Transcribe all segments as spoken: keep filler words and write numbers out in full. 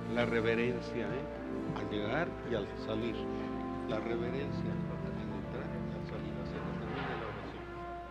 la reverencia, ¿eh? Al llegar y al salir. La reverencia al entrar y al salir. Así que termine la oración.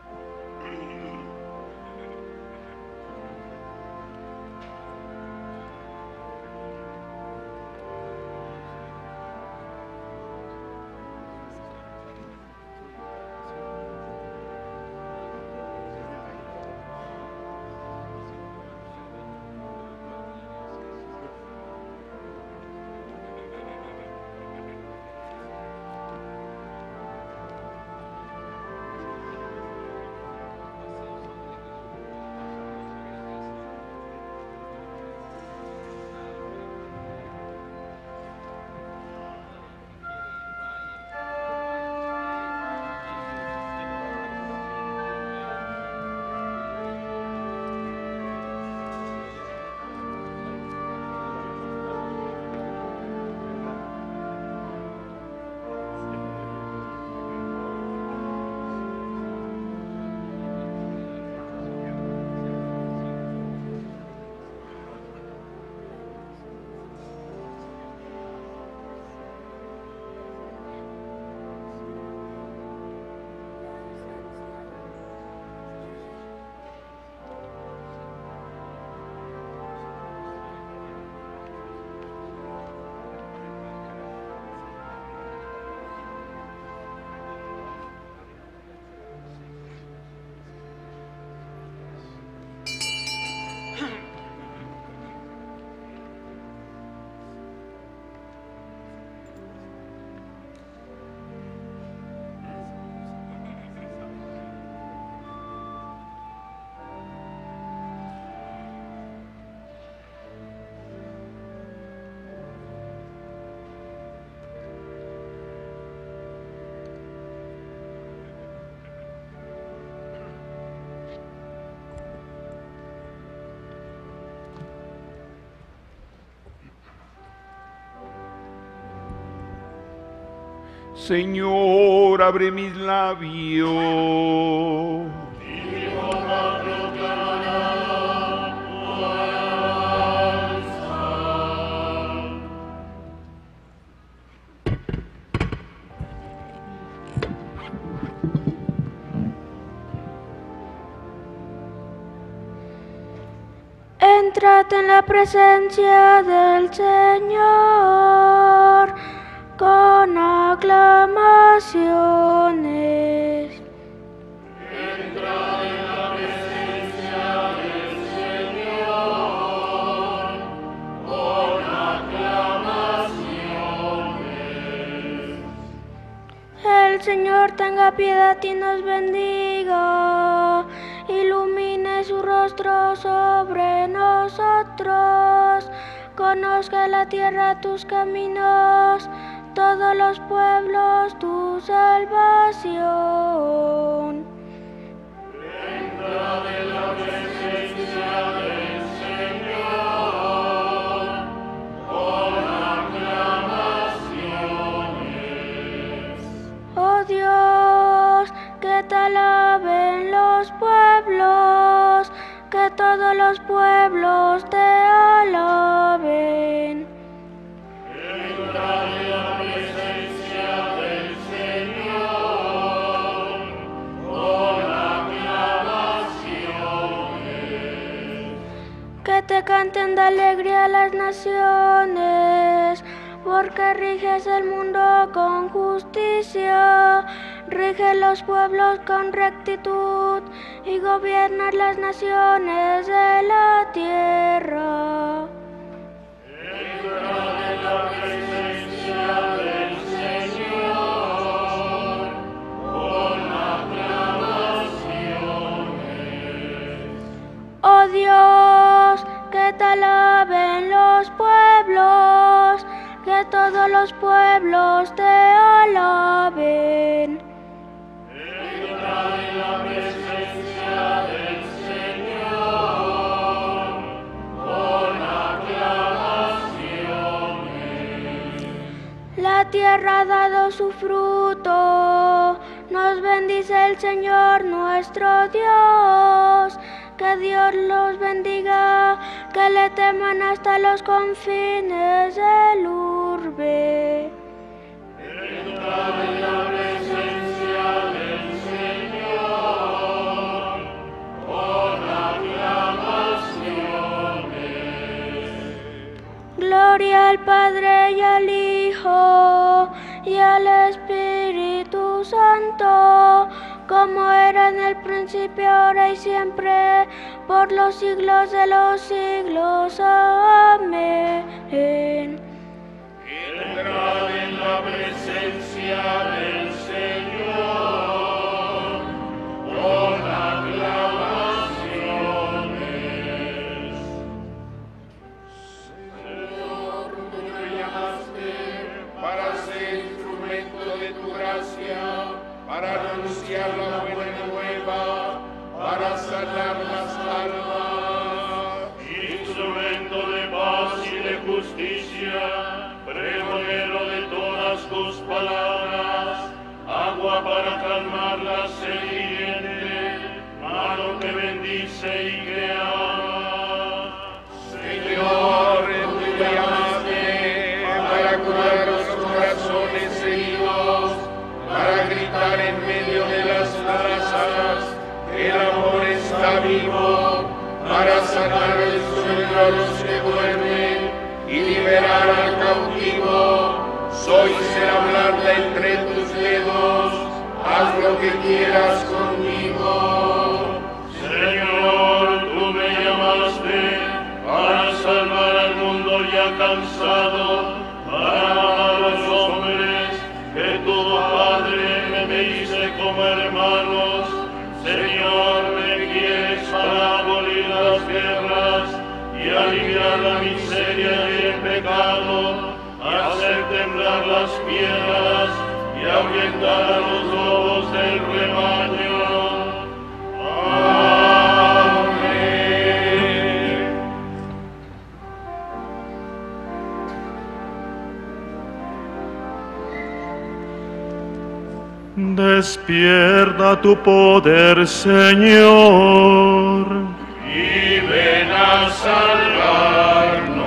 Señor, abre mis labios. Mi boca proclamará tu alabanza. Entrad en la presencia del Señor con aclamaciones. Entrad en la presencia del Señor con aclamaciones. El Señor tenga piedad y nos bendiga, ilumine su rostro sobre nosotros, conozca la tierra tus caminos, todos los pueblos tu salvación. Entrad en la presencia del Señor con aclamaciones. Oh Dios, que te alaben los pueblos, que todos los pueblos te alaben. Entrad en la presencia del Señor con aclamaciones. Que te canten de alegría las naciones, porque riges el mundo con justicia, rige los pueblos con rectitud y gobiernas las naciones de la tierra. Entrad en la presencia del Señor con aclamaciones. Oh Dios, que te alaben los pueblos, que todos los pueblos te alaben. Entrad en la presencia del Señor con aclamaciones. La tierra ha dado su fruto, nos bendice el Señor nuestro Dios. que Dios los bendiga, que le teman hasta los confines del urbe. Entrad en la presencia del Señor con aclamaciones. Gloria al Padre y al Hijo y al Espíritu Santo, como era en el principio, ahora y siempre, por los siglos de los siglos. Amén. Entrad en la presencia del Señor con aclamaciones. Señor, tú me llamaste para ser instrumento de tu gracia, para anunciar la buena nueva, para sanar las almas. Instrumento de paz y de justicia, pregonero de todas tus palabras, agua para calmar la sediente, mano que bendice y que ama. Señor, tú me llamaste para curar los corazones heridos, para gritar en medio de las plazas que el amor está vivo, para sanar el sueño a los que duermen y liberar al cautivo. Sois el hablarla entre tus dedos, haz lo que quieras conmigo. Señor, tú me llamaste para salvar al mundo ya cansado, para amar a los hombres que tu Padre me dice como hermanos. Señor, me quieres para abolir las guerras y aliviar la miseria y el pecado, hacer temblar las piedras y ahuyentar a los lobos del rebaño. Amén. Despierta tu poder, Señor. Y ven a salvarnos.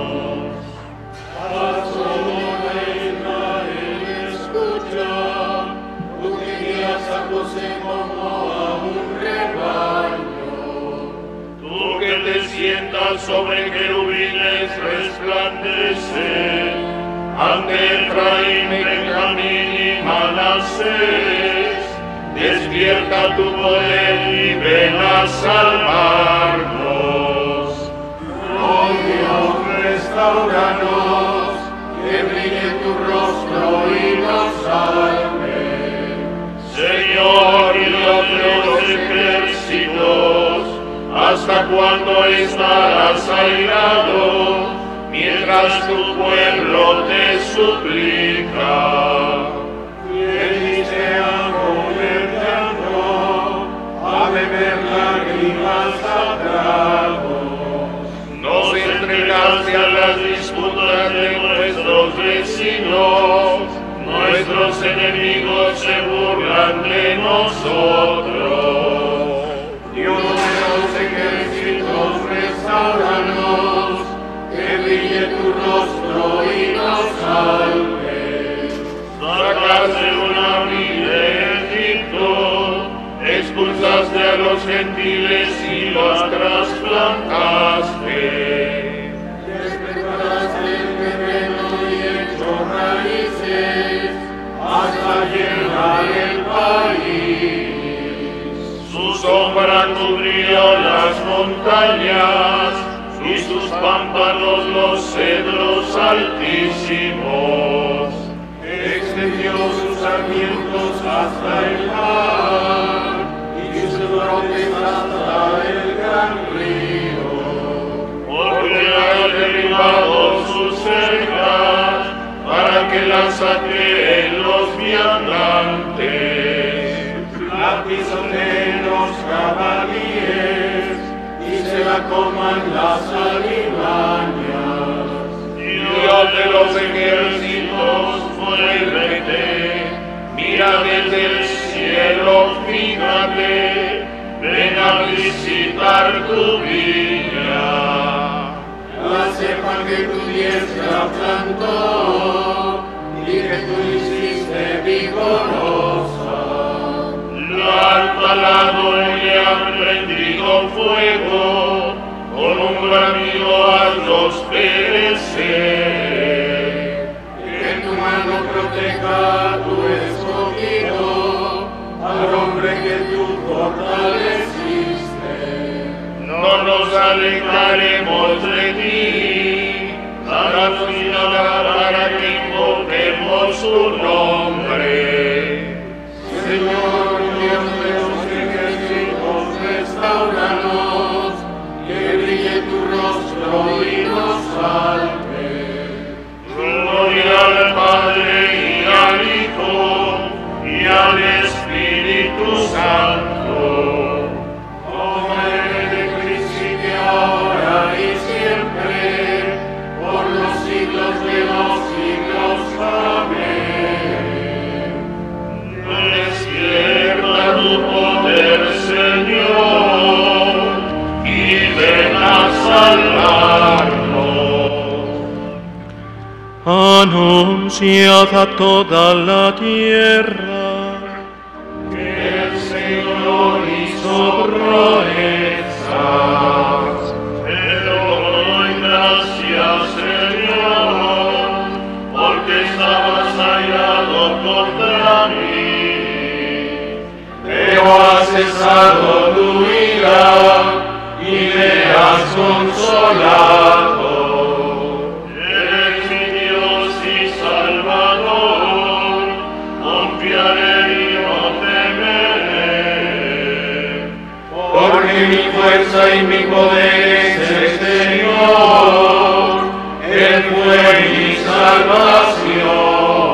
Escucha, tú que guías a José como a un rebaño. Tú que te sientas sobre querubines resplandecer, ante Efraín, Benjamín y Manasés, despierta tu poder y ven a salvarnos. Oh Dios, restauranos, que brille tu rostro y nos salve. Señor, Dios de los ejércitos, ¿hasta cuándo estarás airado, mientras tu pueblo te suplica? Veniste a comer llanto, a beber lágrimas a tragos. Nos entregaste a las disputas de nuestros vecinos, nuestros enemigos se burlan de nosotros. Dios de los ejércitos, restauranos, que brille tu rostro y nos salve. Sacaste una vida de Egipto, expulsaste a los gentiles y los trasplantaste. Despertaste el terreno y echó raíces hasta llenar el país. Su sombra cubrió las montañas y sus pámpanos los cedros altísimos. Extendió sus sarmientos hasta el mar y sus brotes hasta el gran río. Porque ha derribado sus cercas para que las saqueen los viandantes. La pisoteen los jabalíes y se la coman las alimañas. Dios de los ejércitos, vuélvete, mira desde el cielo, fíjate, ven a visitar sepan que tu diestra plantó y que tú hiciste vigorosa. La ha talado y ha prendido fuego, con un bramido hazlos perecer. Que tu mano proteja a tu escogido, al hombre que tú fortaleciste. No nos alejaremos de ti, danos vida para que invoquemos su nombre. Señor, Dios de los ejércitos, restauranos, que brille tu rostro y nos salve. Gloria al Padre y al Hijo y al Espíritu Santo. Como en el principio, ahora y siempre, por los siglos de los siglos. Amén. Despierta tu poder, Señor, y ven a salvarnos. Anunciad a toda la tierra Que el Señor hizo proezas. Te doy gracias, Señor, porque estabas airado contra mí. Pero has cesado tu ira y me has consolado. Eres mi Dios y Salvador, confiaré y no temeré. Porque mi fuerza y mi poder es el Señor, Él fue mi salvación.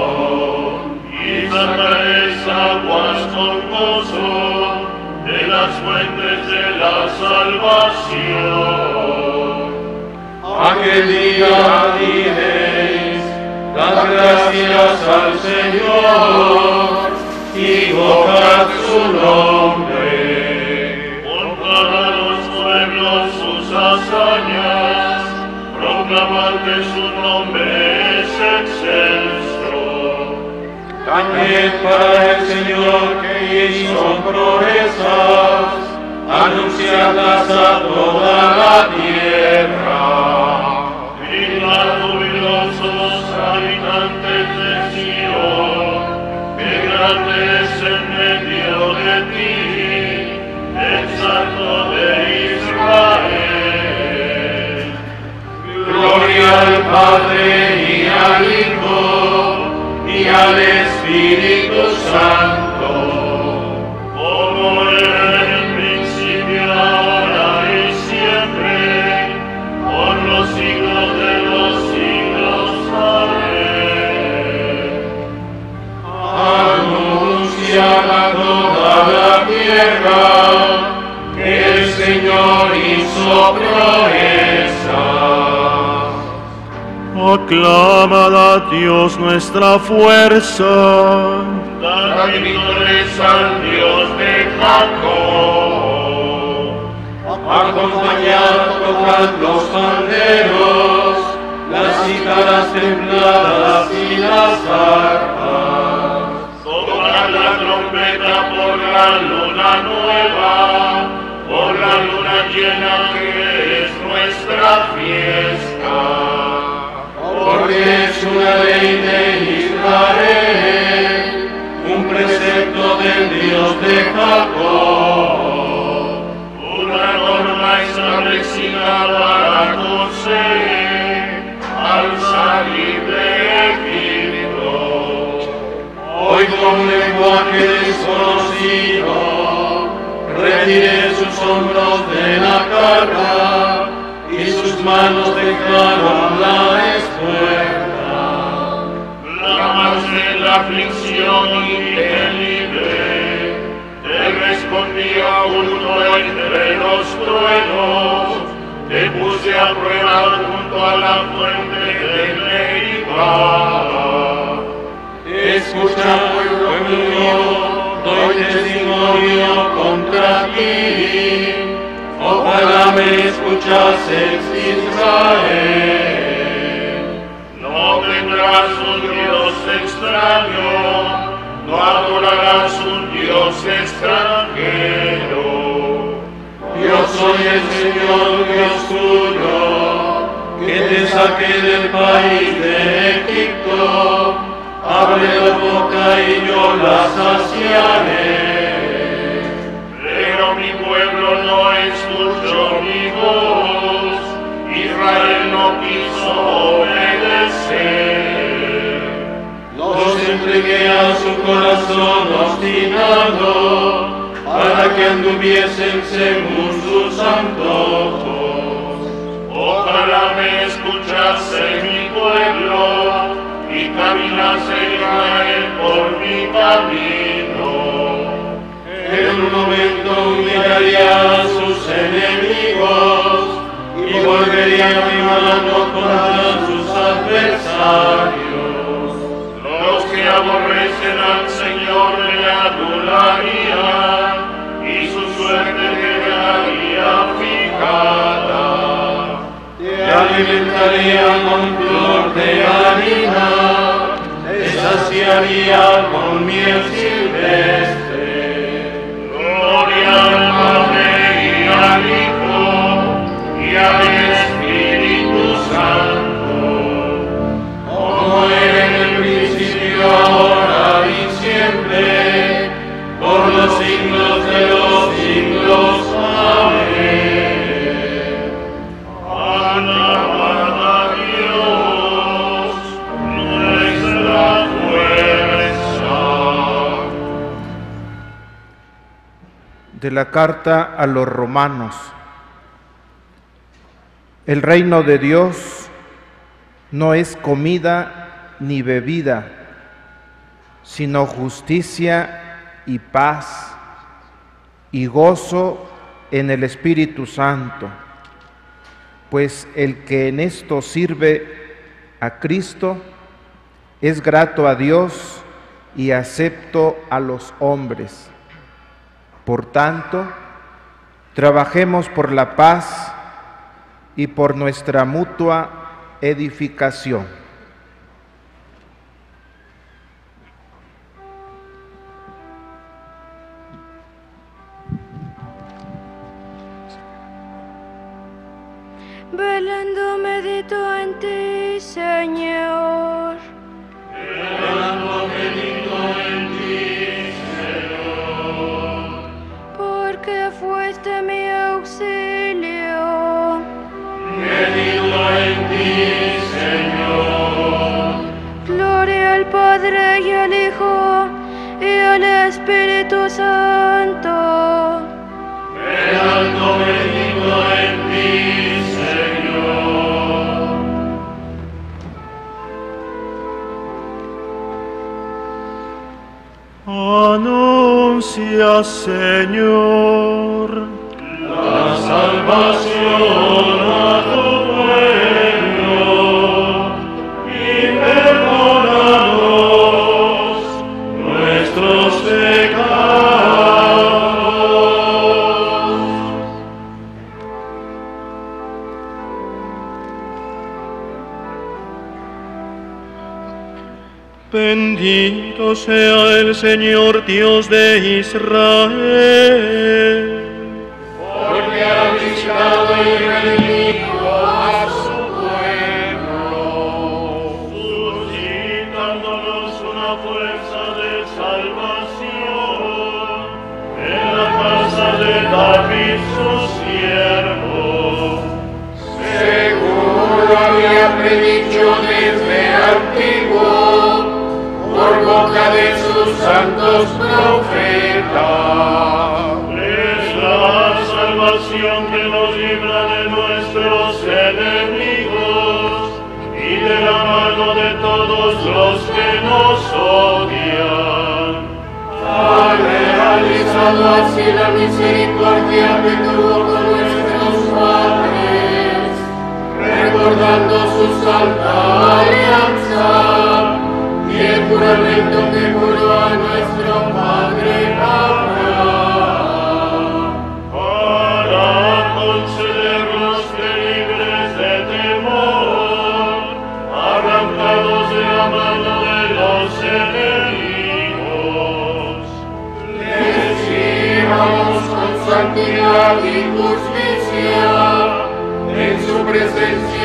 Y sacaréis aguas con gozo de las fuentes de la salvación. Aquel día diréis, dad gracias al Señor y invocad su nombre. Honrad a los pueblos sus hazañas, proclamad que su nombre es excelso. También para el Señor que hizo proezas, anunciadlas a toda la tierra. Gritad jubilosos habitantes de Sion, que grande es en medio de ti, el Santo de Israel. Gloria al Padre y al Hijo y al Espíritu Santo, Como era en el principio, ahora y siempre, por los siglos de los siglos. Amén. anunciad a toda la tierra que el Señor hizo proezas. Aclamad a Dios nuestra fuerza. Dad victorias al Dios de Jacob. Acompañad, tocad los panderos, las cítaras templadas y las arpas. Tocad la trompeta por la luna nueva, por la luna llena que es nuestra fiesta. Porque es una ley de Israel, un precepto del Dios de Jacob. Una norma establecida para José al salir de Egipto. Hoy con lenguaje desconocido, retiré sus hombros de la carga y sus manos dejaron la espuerta. La más de la aflicción y te libré, te respondí junto entre los truenos, te puse a prueba junto a la fuente de Meribá. Escucha, pueblo mío, doy testimonio contra ti. Ojalá me escuchases, Israel. soy el Señor Dios tuyo, que te saqué del país de Egipto. Abre la boca y yo la saciaré. Pero mi pueblo no escuchó mi voz, Israel no quiso obedecer. Los entregué a su corazón obstinado, para que anduviesen según sus antojos. Ojalá me escuchase mi pueblo y caminase Israel por mi camino. En un momento humillaría a sus enemigos y volvería mi mano contra sus adversarios. Los que aborrecen al Señor le adularían y su suerte quedaría fijada. Te alimentaría con flor de harina, te saciaría con miel silvestre. Gloria al Padre y al Hijo y al Espíritu Santo, como era en el principio, ahora y siempre, por los siglos de los siglos. Amén. alabad a Dios, nuestra fuerza. De la carta a los romanos. El reino de Dios no es comida ni bebida, sino justicia y paz y gozo en el Espíritu Santo, pues el que en esto sirve a Cristo es grato a Dios y acepto a los hombres. Por tanto, trabajemos por la paz y por nuestra mutua edificación. Velando medito en ti, Señor. Velando medito en ti, Señor. Porque fuiste mi auxilio. Medito en ti, Señor. Gloria al Padre y al Hijo y al Espíritu Santo. Velando medito en ti, Señor. Anuncia, Señor, La salvación a tu pueblo y perdónanos nuestros pecados. bendito sea el Señor Dios de Israel, porque ha visitado y redimido a su pueblo, suscitándonos una fuerza de salvación en la casa de David su siervo, según lo había predicho desde antiguo, por boca de sus santos profetas. es la salvación que nos libra de nuestros enemigos y de la mano de todos los que nos odian. Ha realizado así la misericordia que tuvo con nuestros padres, recordando su santa alianza y el juramento que juró a nuestro padre Abraham, Para concedernos que libres de temor, arrancados de la mano de los enemigos, les sirvamos con santidad y justicia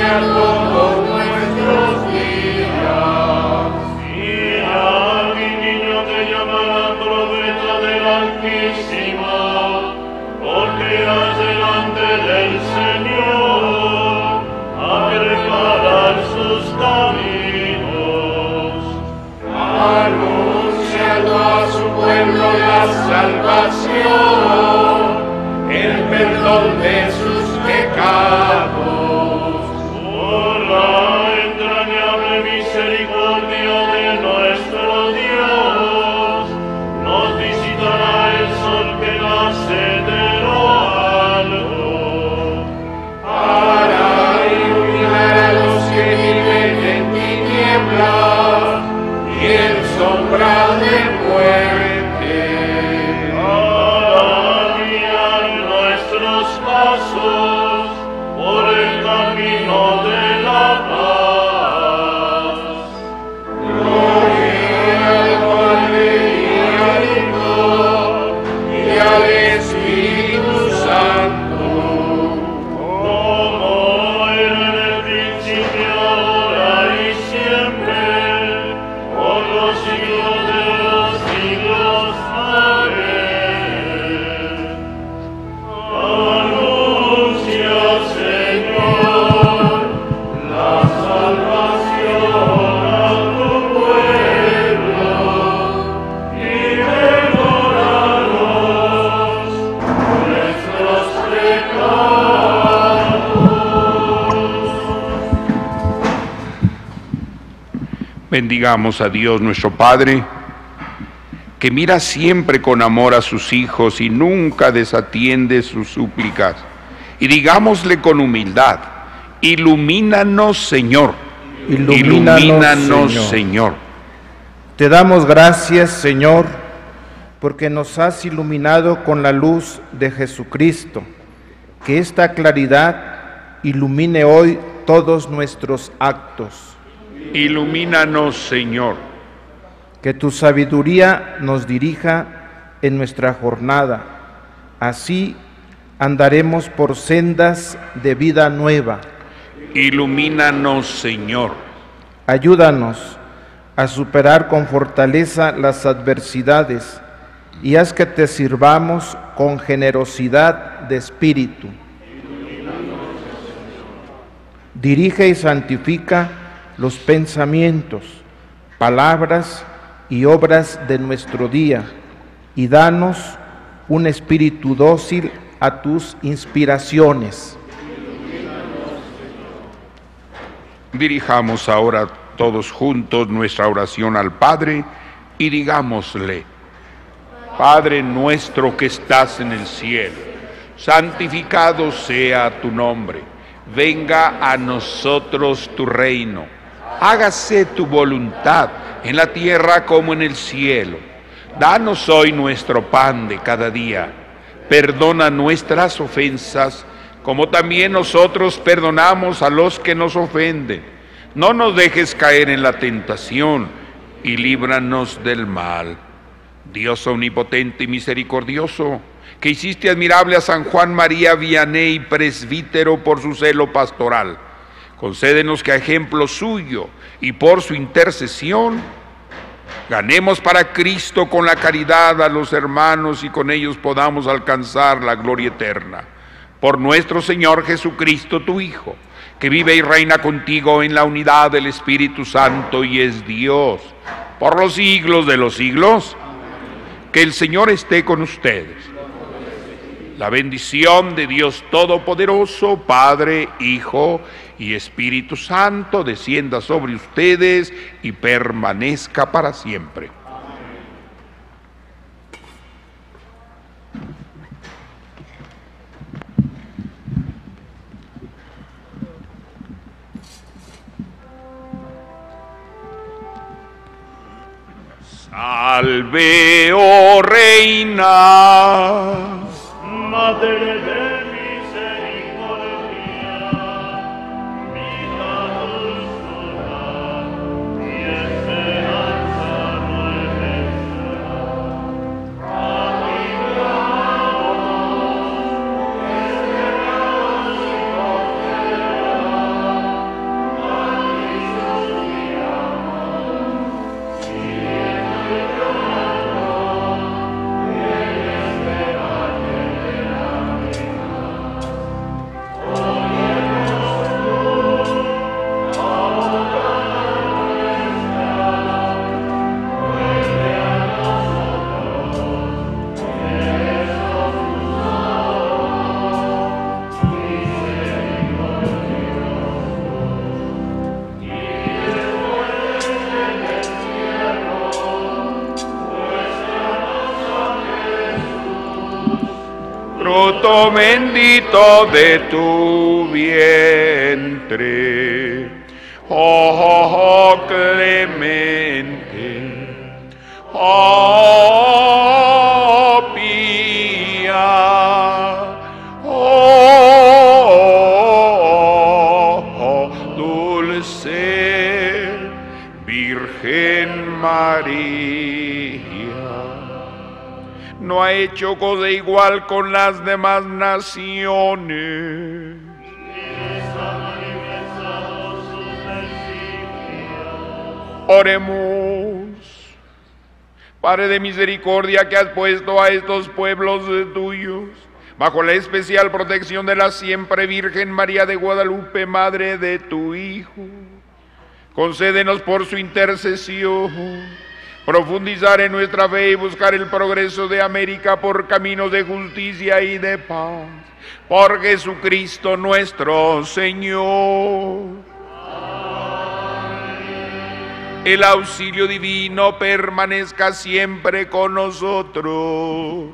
a todos nuestros días. Y a mi niño te llamarán profeta del Altísimo, porque irás delante del Señor a preparar sus caminos. Anunciando a su pueblo la salvación, el perdón de sus pecados. Por la entrañable misericordia de nuestro Dios, nos visitará el sol que nace de lo alto, Para iluminar a los que viven en tinieblas y en sombra de muerte. para guiar nuestros pasos por el camino de la paz. Gloria al Padre y al Hijo y al Espíritu Santo. Como era en el principio, ahora y siempre, por los siglos de los siglos. Amén. Anuncia, Señor, la salvación a tu pueblo y perdónanos nuestros pecados. Bendigamos a Dios nuestro Padre, que mira siempre con amor a sus hijos y nunca desatiende sus súplicas. Y digámosle con humildad: ilumínanos, Señor. Ilumínanos, Ilumínanos, Señor. Señor. Te damos gracias, Señor, porque nos has iluminado con la luz de Jesucristo. Que esta claridad ilumine hoy todos nuestros actos. Ilumínanos, Señor. Que tu sabiduría nos dirija en nuestra jornada. Así andaremos por sendas de vida nueva. Ilumínanos, Señor. Ayúdanos a superar con fortaleza las adversidades y haz que te sirvamos con generosidad de espíritu. Dirige y santifica los pensamientos, palabras y obras de nuestro día, y danos un espíritu dócil a tus inspiraciones. Dirijamos ahora todos juntos nuestra oración al Padre y digámosle: Padre nuestro que estás en el cielo, santificado sea tu nombre. Venga a nosotros tu reino. Hágase tu voluntad en la tierra como en el cielo. Danos hoy nuestro pan de cada día. Perdona nuestras ofensas, como también nosotros perdonamos a los que nos ofenden. No nos dejes caer en la tentación y líbranos del mal. Dios omnipotente y misericordioso, que hiciste admirable a San Juan María Vianney, presbítero, por su celo pastoral, concédenos que a ejemplo suyo y por su intercesión ganemos para Cristo con la caridad a los hermanos y con ellos podamos alcanzar la gloria eterna. Por nuestro Señor Jesucristo, tu Hijo, que vive y reina contigo en la unidad del Espíritu Santo y es Dios por los siglos de los siglos. Que el Señor esté con ustedes. La bendición de Dios Todopoderoso, Padre, Hijo y Espíritu Santo, descienda sobre ustedes y permanezca para siempre. Salve, oh Reina, Madre de misericordia, vida, dulzura y esperanza nuestra. A ti clamamos, esperamos y confiamos fruto bendito de tu vientre. Oh, oh, clemente, oh, pía, oh, oh, dulce Virgen María. No ha hecho cosa igual con las demás naciones. Oremos. Padre de misericordia, que has puesto a estos pueblos tuyos bajo la especial protección de la siempre Virgen María de Guadalupe, Madre de tu Hijo, concédenos por su intercesión profundizar en nuestra fe y buscar el progreso de América por caminos de justicia y de paz. Por Jesucristo nuestro Señor. El auxilio divino permanezca siempre con nosotros.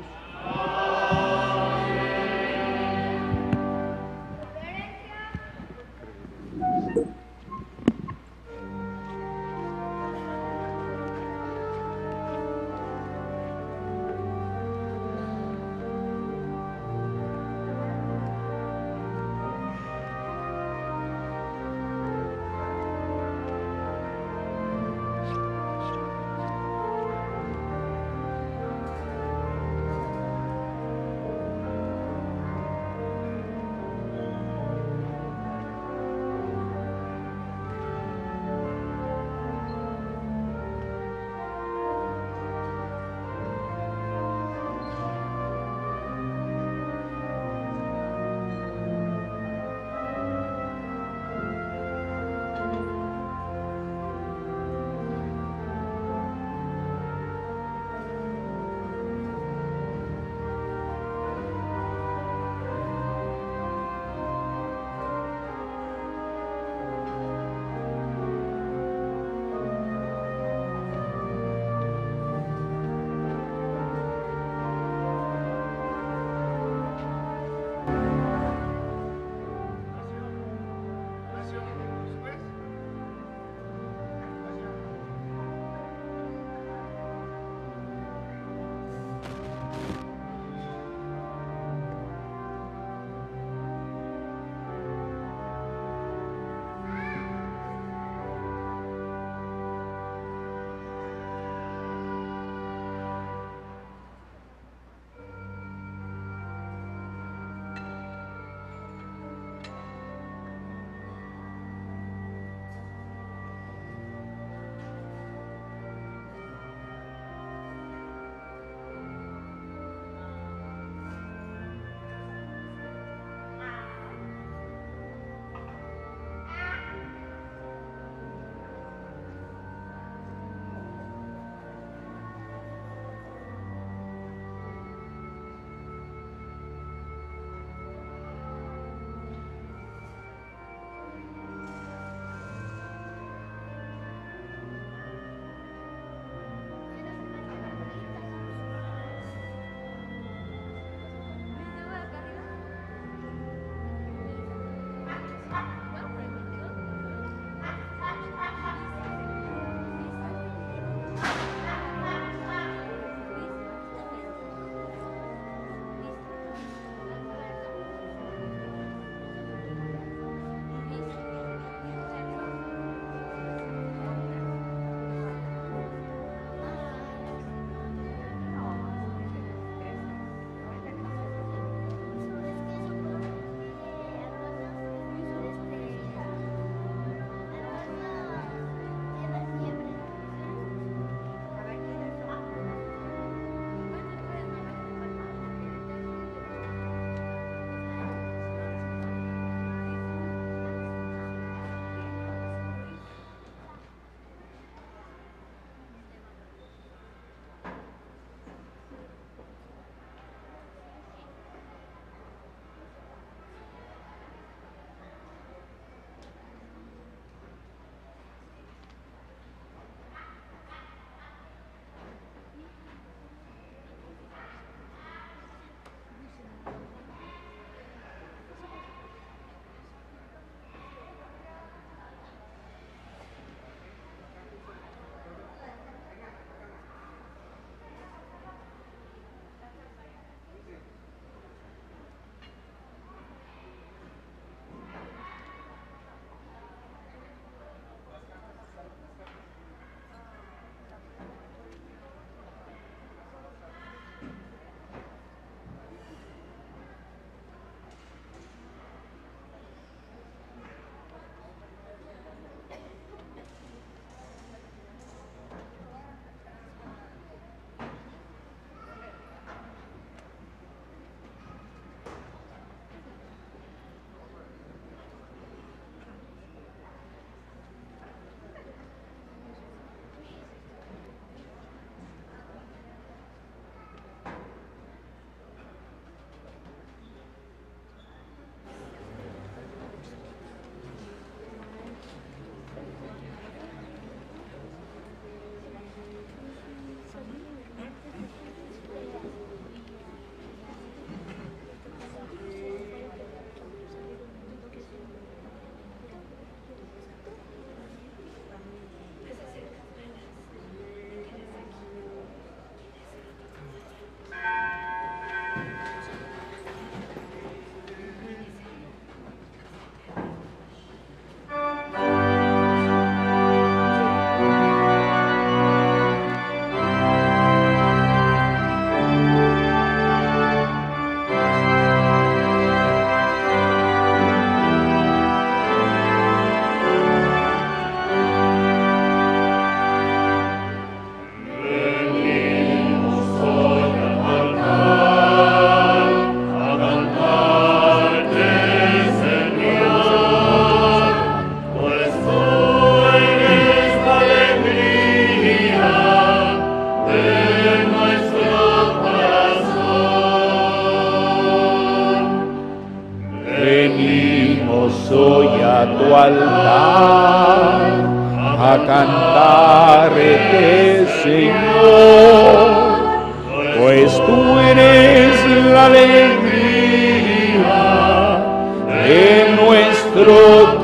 a cantarte, Señor, pues tú eres la alegría de nuestro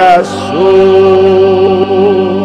corazón.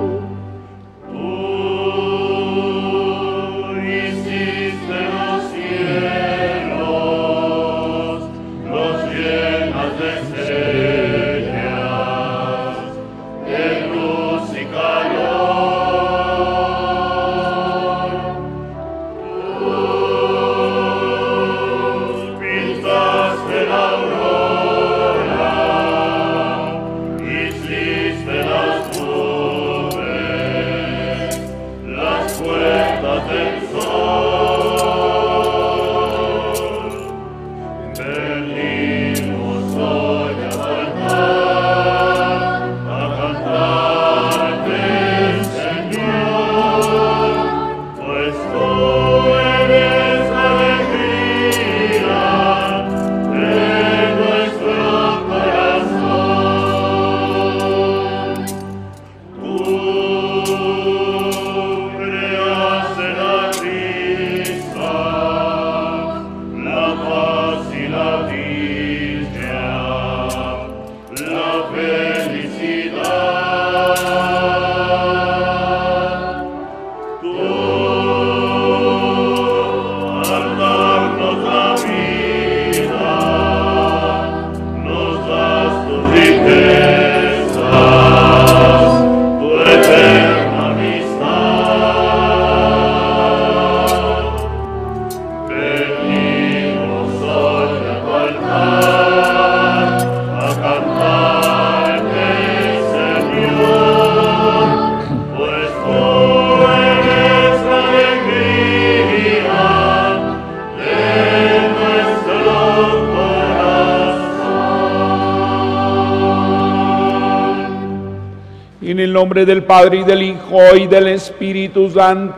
En el nombre del Padre, y del Hijo, y del Espíritu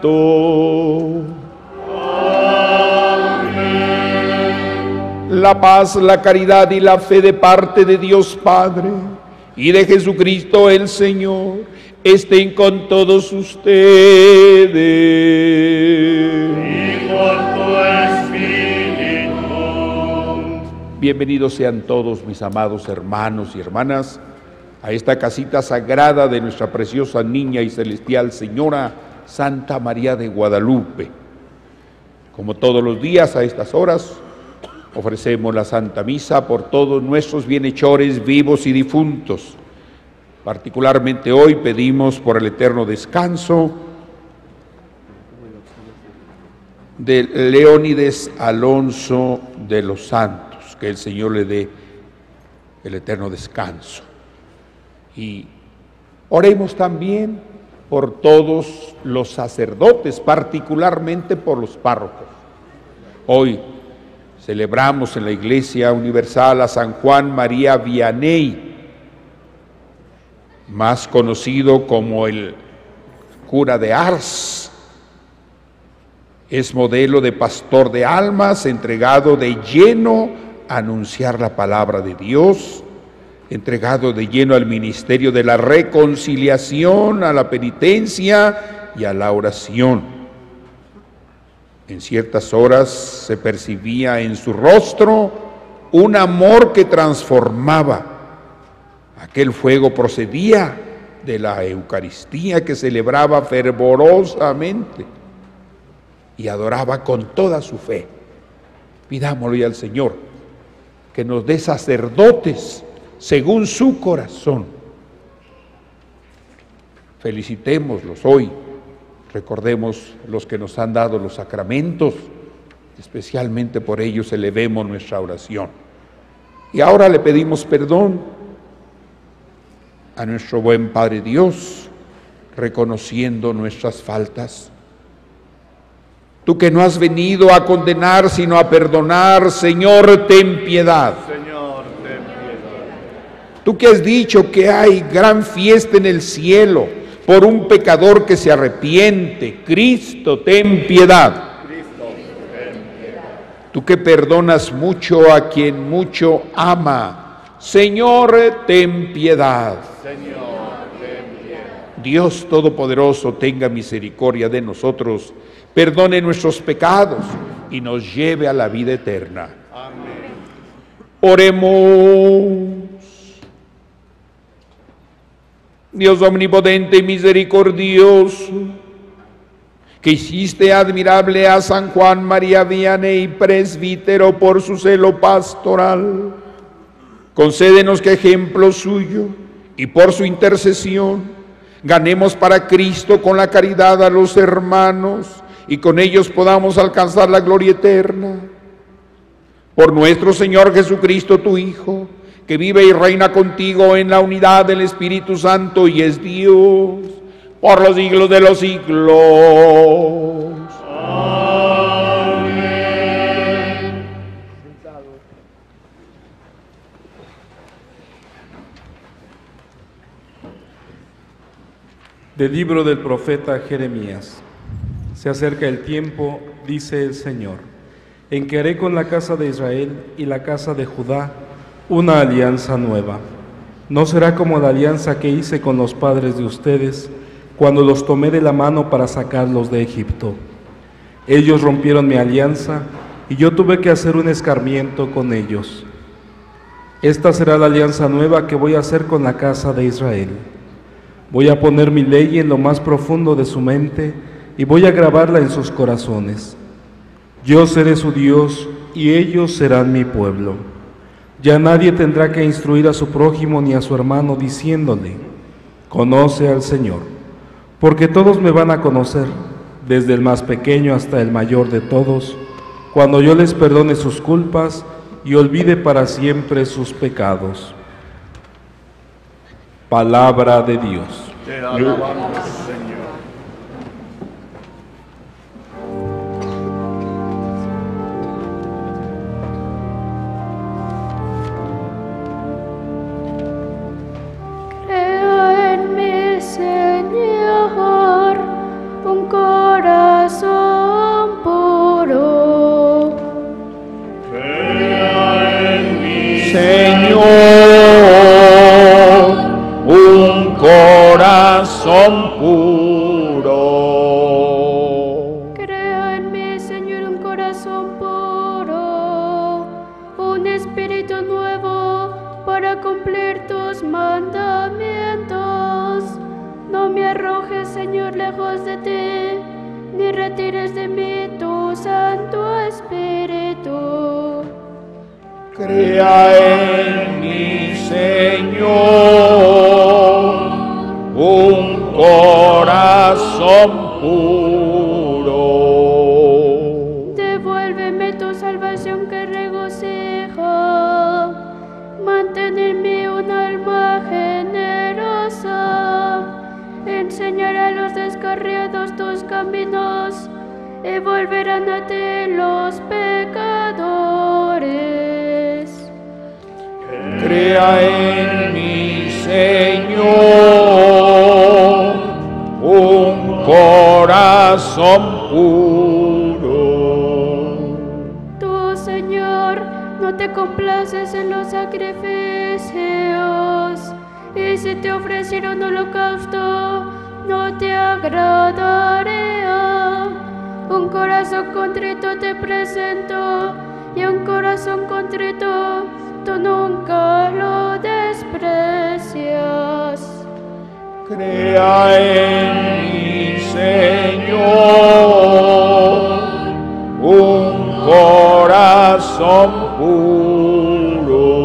Santo. Amén. La paz, la caridad y la fe de parte de Dios Padre y de Jesucristo el Señor estén con todos ustedes. Y con tu espíritu. Bienvenidos sean todos mis amados hermanos y hermanas a esta casita sagrada de nuestra preciosa niña y celestial Señora Santa María de Guadalupe. Como todos los días a estas horas, ofrecemos la Santa Misa por todos nuestros bienhechores vivos y difuntos. Particularmente hoy pedimos por el eterno descanso de Leónides Alonso de los Santos, que el Señor le dé el eterno descanso. Y oremos también por todos los sacerdotes, particularmente por los párrocos. Hoy celebramos en la Iglesia Universal a San Juan María Vianney, más conocido como el cura de Ars. Es modelo de pastor de almas, entregado de lleno a anunciar la palabra de Dios, entregado de lleno al ministerio de la reconciliación, a la penitencia y a la oración. En ciertas horas se percibía en su rostro un amor que transformaba. Aquel fuego procedía de la Eucaristía que celebraba fervorosamente y adoraba con toda su fe. Pidámosle al Señor que nos dé sacerdotes según su corazón. Felicitémoslos hoy, recordemos los que nos han dado los sacramentos, especialmente por ellos elevemos nuestra oración. Y ahora le pedimos perdón a nuestro buen Padre Dios, reconociendo nuestras faltas. Tú que no has venido a condenar, sino a perdonar, Señor, ten piedad. Señor, ten piedad. Tú que has dicho que hay gran fiesta en el cielo por un pecador que se arrepiente, Cristo, ten piedad. Cristo, ten piedad. Tú que perdonas mucho a quien mucho ama, Señor, ten piedad. Señor, ten piedad. Dios Todopoderoso, tenga misericordia de nosotros, perdone nuestros pecados y nos lleve a la vida eterna. Amén. Oremos. Dios omnipotente y misericordioso, que hiciste admirable a San Juan María Vianney, presbítero, por su celo pastoral, concédenos que ejemplo suyo y por su intercesión ganemos para Cristo con la caridad a los hermanos y con ellos podamos alcanzar la gloria eterna. Por nuestro Señor Jesucristo, tu Hijo, que vive y reina contigo en la unidad del Espíritu Santo y es Dios por los siglos de los siglos. Amén. Del libro del profeta Jeremías. Se acerca el tiempo, dice el Señor, en que haré con la casa de Israel y la casa de Judá una alianza nueva. No será como la alianza que hice con los padres de ustedes cuando los tomé de la mano para sacarlos de Egipto. Ellos rompieron mi alianza y yo tuve que hacer un escarmiento con ellos. Esta será la alianza nueva que voy a hacer con la casa de Israel. Voy a poner mi ley en lo más profundo de su mente y voy a grabarla en sus corazones. Yo seré su Dios y ellos serán mi pueblo. Ya nadie tendrá que instruir a su prójimo ni a su hermano diciéndole, conoce al Señor, porque todos me van a conocer, desde el más pequeño hasta el mayor de todos, cuando yo les perdone sus culpas y olvide para siempre sus pecados. Palabra de Dios. Te alabamos, Señor. Corazón puro. Crea en mí, Señor, un corazón puro, un espíritu nuevo para cumplir tus mandamientos. No me arrojes, Señor, lejos de ti, ni retires de mí tu Santo Espíritu. Crea en mí, Señor, un corazón puro. Devuélveme tu salvación que regocija. Mantén en mí un alma generosa. Enseñaré a los descarriados tus caminos y volverán a ti los pecadores. Crea en mí, Señor, un corazón puro. Tú, Señor, no te complaces en los sacrificios, y si te ofreciera un holocausto, no te agradaría. Un corazón contrito te presento, y un corazón contrito tú nunca lo desprecias. Crea en mí, Señor, un corazón puro.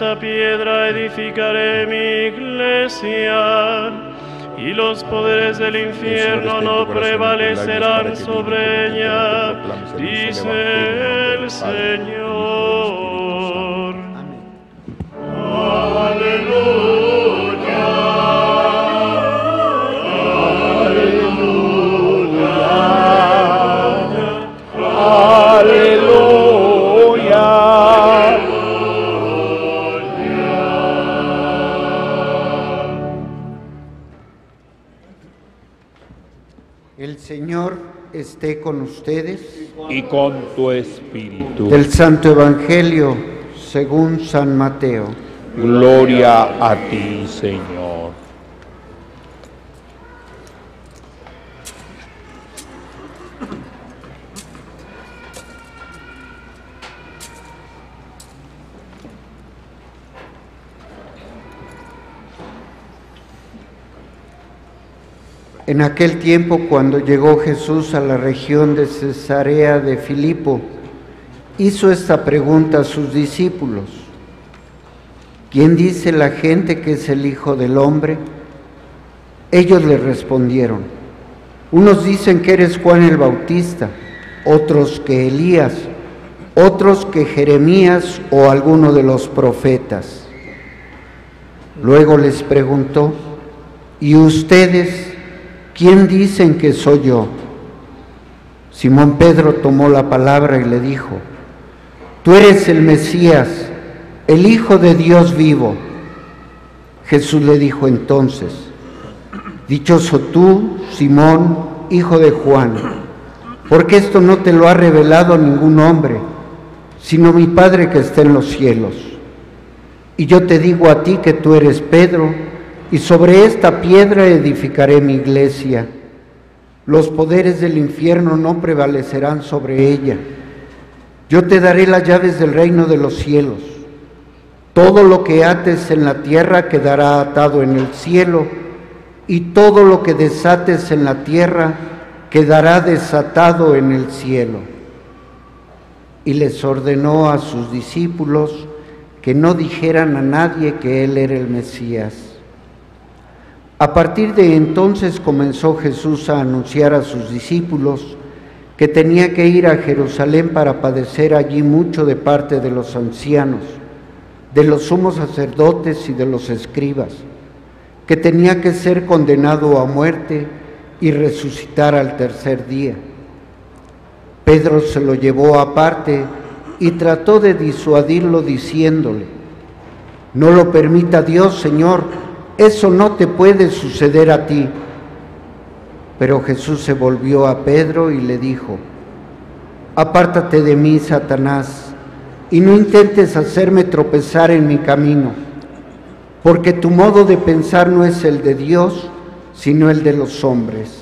esta piedra edificaré mi iglesia, y los poderes del infierno no prevalecerán sobre ella, dice el Señor. Aleluya. El Señor esté con ustedes. Y con tu espíritu. Del Santo Evangelio según San Mateo. Gloria a ti, Señor. En aquel tiempo, cuando llegó Jesús a la región de Cesarea de Filipo, hizo esta pregunta a sus discípulos: ¿quién dice la gente que es el Hijo del Hombre? Ellos le respondieron: unos dicen que eres Juan el Bautista, otros que Elías, otros que Jeremías o alguno de los profetas. Luego les preguntó: ¿y ustedes quién dicen que soy yo? Simón Pedro tomó la palabra y le dijo: tú eres el Mesías, el Hijo de Dios vivo. Jesús le dijo entonces: dichoso tú, Simón, hijo de Juan, porque esto no te lo ha revelado ningún hombre, sino mi Padre que está en los cielos. Y yo te digo a ti que tú eres Pedro, y sobre esta piedra edificaré mi iglesia. Los poderes del infierno no prevalecerán sobre ella. Yo te daré las llaves del reino de los cielos. Todo lo que ates en la tierra quedará atado en el cielo, y todo lo que desates en la tierra quedará desatado en el cielo. Y les ordenó a sus discípulos que no dijeran a nadie que él era el Mesías. A partir de entonces comenzó Jesús a anunciar a sus discípulos que tenía que ir a Jerusalén para padecer allí mucho de parte de los ancianos, de los sumos sacerdotes y de los escribas, que tenía que ser condenado a muerte y resucitar al tercer día. Pedro se lo llevó aparte y trató de disuadirlo diciéndole: no lo permita Dios, Señor, eso no te puede suceder a ti. Pero Jesús se volvió a Pedro y le dijo: apártate de mí, Satanás, y no intentes hacerme tropezar en mi camino, porque tu modo de pensar no es el de Dios, sino el de los hombres.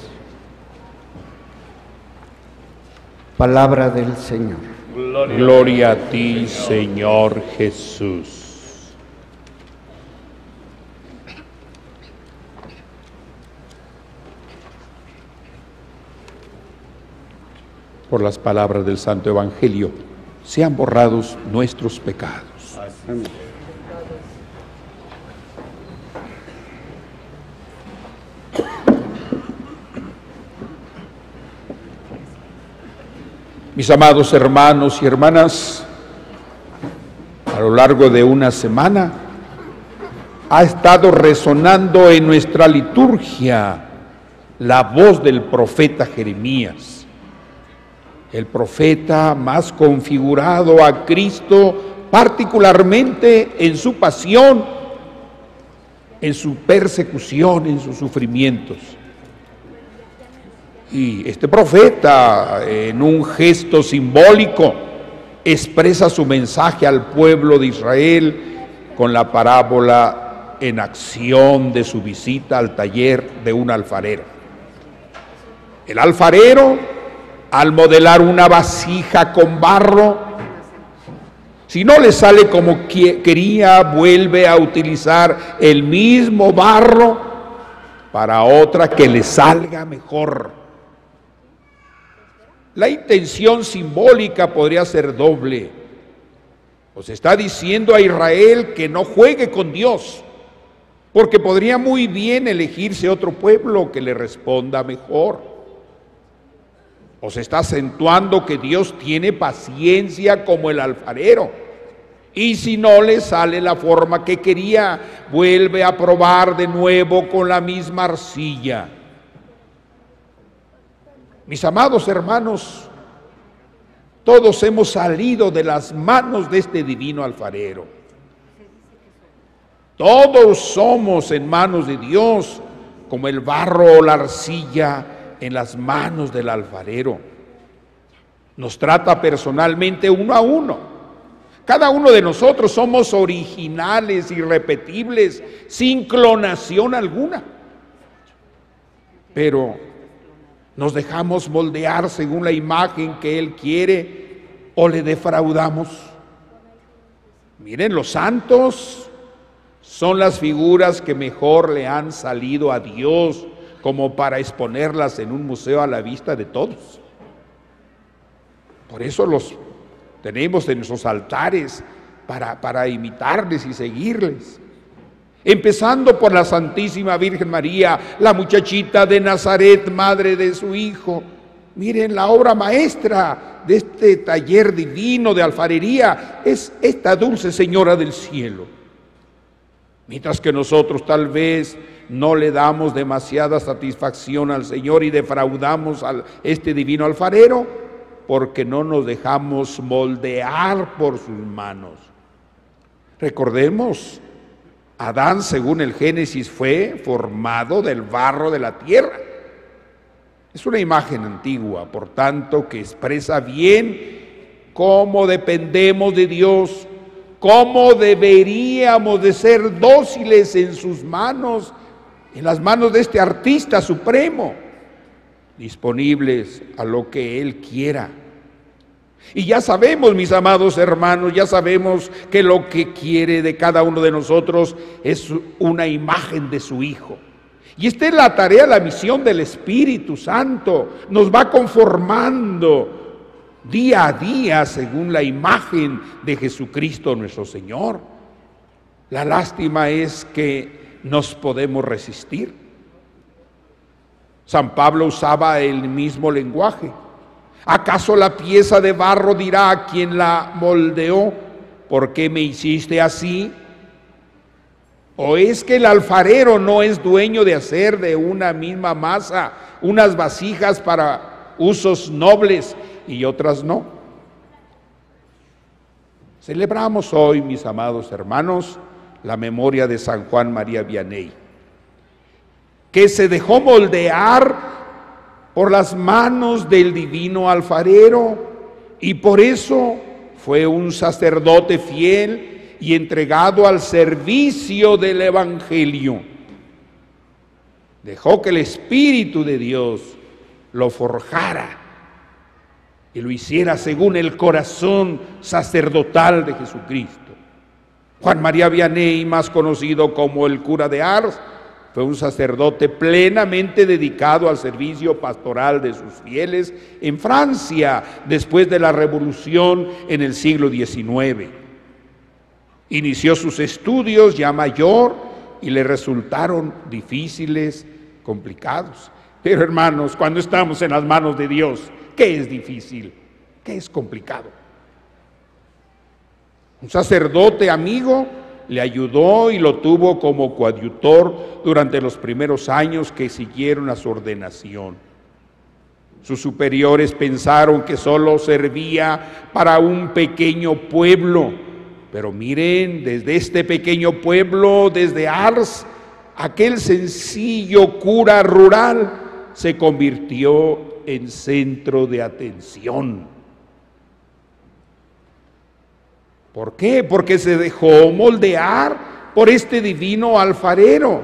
Palabra del Señor. Gloria, Gloria a ti, Señor Jesús. Por las palabras del Santo Evangelio, sean borrados nuestros pecados. Amén. Mis amados hermanos y hermanas, a lo largo de una semana ha estado resonando en nuestra liturgia la voz del profeta Jeremías, el profeta más configurado a Cristo, particularmente en su pasión, en su persecución, en sus sufrimientos. Y este profeta, en un gesto simbólico, expresa su mensaje al pueblo de Israel con la parábola en acción de su visita al taller de un alfarero. El alfarero, al modelar una vasija con barro, si no le sale como quería, vuelve a utilizar el mismo barro para otra que le salga mejor. La intención simbólica podría ser doble. Os está diciendo a Israel que no juegue con Dios, porque podría muy bien elegirse otro pueblo que le responda mejor. Os está acentuando que Dios tiene paciencia como el alfarero, y si no le sale la forma que quería, vuelve a probar de nuevo con la misma arcilla. Mis amados hermanos, todos hemos salido de las manos de este divino alfarero. Todos somos en manos de Dios, como el barro o la arcilla en las manos del alfarero. Nos trata personalmente uno a uno. Cada uno de nosotros somos originales, irrepetibles, sin clonación alguna. Pero nos dejamos moldear según la imagen que Él quiere o le defraudamos. Miren, los santos son las figuras que mejor le han salido a Dios, como para exponerlas en un museo a la vista de todos. Por eso los tenemos en nuestros altares para, para imitarles y seguirles. Empezando por la Santísima Virgen María, la muchachita de Nazaret, madre de su Hijo. Miren, la obra maestra de este taller divino de alfarería es esta dulce Señora del Cielo. Mientras que nosotros tal vez no le damos demasiada satisfacción al Señor y defraudamos a este divino alfarero, porque no nos dejamos moldear por sus manos. Recordemos, Adán, según el Génesis, fue formado del barro de la tierra. Es una imagen antigua, por tanto, que expresa bien cómo dependemos de Dios, cómo deberíamos de ser dóciles en sus manos, en las manos de este artista supremo, disponibles a lo que Él quiera. Y ya sabemos, mis amados hermanos, ya sabemos que lo que quiere de cada uno de nosotros es una imagen de su Hijo. Y esta es la tarea, la misión del Espíritu Santo. Nos va conformando día a día según la imagen de Jesucristo nuestro Señor. La lástima es que nos podemos resistir. San Pablo usaba el mismo lenguaje. ¿Acaso la pieza de barro dirá a quien la moldeó, ¿por qué me hiciste así? ¿O es que el alfarero no es dueño de hacer de una misma masa unas vasijas para usos nobles y otras no? Celebramos hoy, mis amados hermanos, la memoria de San Juan María Vianney, que se dejó moldear por las manos del divino alfarero y por eso fue un sacerdote fiel y entregado al servicio del Evangelio. Dejó que el Espíritu de Dios lo forjara y lo hiciera según el corazón sacerdotal de Jesucristo. Juan María Vianney, más conocido como el cura de Ars, fue un sacerdote plenamente dedicado al servicio pastoral de sus fieles en Francia después de la Revolución en el siglo diecinueve. Inició sus estudios ya mayor y le resultaron difíciles, complicados. Pero hermanos, cuando estamos en las manos de Dios, ¿qué es difícil? ¿Qué es complicado? Un sacerdote amigo le ayudó y lo tuvo como coadjutor durante los primeros años que siguieron a su ordenación. Sus superiores pensaron que solo servía para un pequeño pueblo, pero miren, desde este pequeño pueblo, desde Ars, aquel sencillo cura rural se convirtió en centro de atención. ¿Por qué? Porque se dejó moldear por este divino alfarero.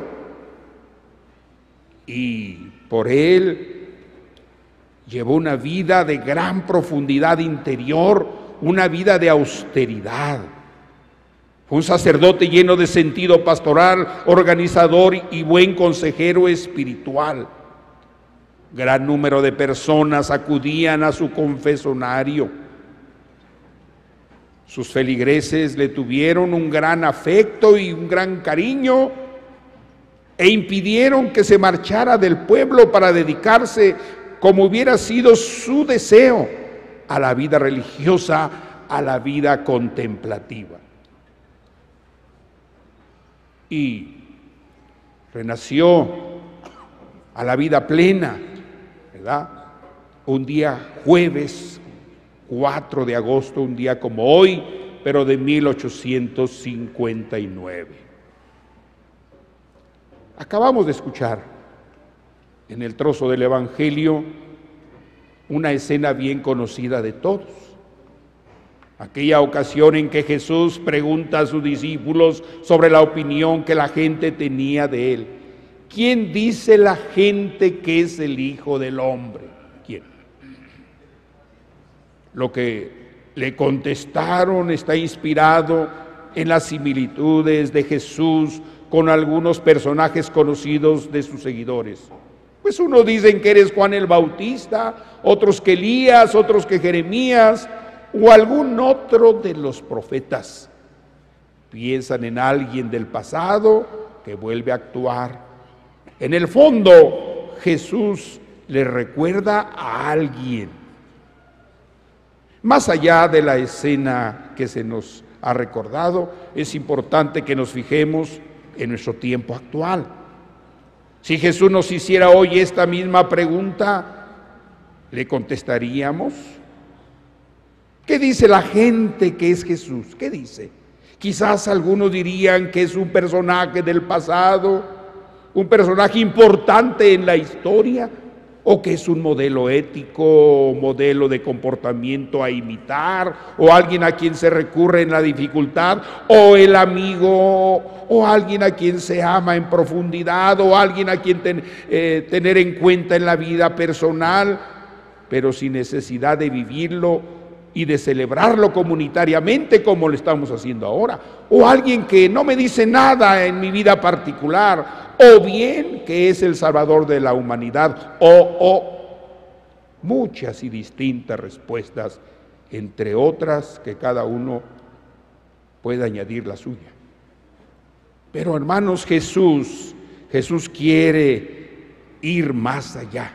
Y por él llevó una vida de gran profundidad interior, una vida de austeridad. Fue un sacerdote lleno de sentido pastoral, organizador y buen consejero espiritual. Gran número de personas acudían a su confesonario. Sus feligreses le tuvieron un gran afecto y un gran cariño e impidieron que se marchara del pueblo para dedicarse, como hubiera sido su deseo, a la vida religiosa, a la vida contemplativa. Y renació a la vida plena, ¿verdad? Un día jueves cuatro de agosto, un día como hoy, pero de mil ochocientos cincuenta y nueve. Acabamos de escuchar en el trozo del Evangelio una escena bien conocida de todos. Aquella ocasión en que Jesús pregunta a sus discípulos sobre la opinión que la gente tenía de él. ¿Quién dice la gente que es el Hijo del Hombre? ¿Quién? Lo que le contestaron está inspirado en las similitudes de Jesús con algunos personajes conocidos de sus seguidores. Pues unos dicen que eres Juan el Bautista, otros que Elías, otros que Jeremías o algún otro de los profetas. Piensan en alguien del pasado que vuelve a actuar. En el fondo, Jesús les recuerda a alguien. Más allá de la escena que se nos ha recordado, es importante que nos fijemos en nuestro tiempo actual. Si Jesús nos hiciera hoy esta misma pregunta, ¿le contestaríamos? ¿Qué dice la gente que es Jesús? ¿Qué dice? Quizás algunos dirían que es un personaje del pasado, un personaje importante en la historia, o que es un modelo ético, modelo de comportamiento a imitar, o alguien a quien se recurre en la dificultad, o el amigo, o alguien a quien se ama en profundidad, o alguien a quien ten, eh, tener en cuenta en la vida personal, pero sin necesidad de vivirlo y de celebrarlo comunitariamente como lo estamos haciendo ahora, o alguien que no me dice nada en mi vida particular, o bien que es el Salvador de la humanidad, o, o muchas y distintas respuestas, entre otras que cada uno puede añadir la suya. Pero hermanos, Jesús, Jesús quiere ir más allá.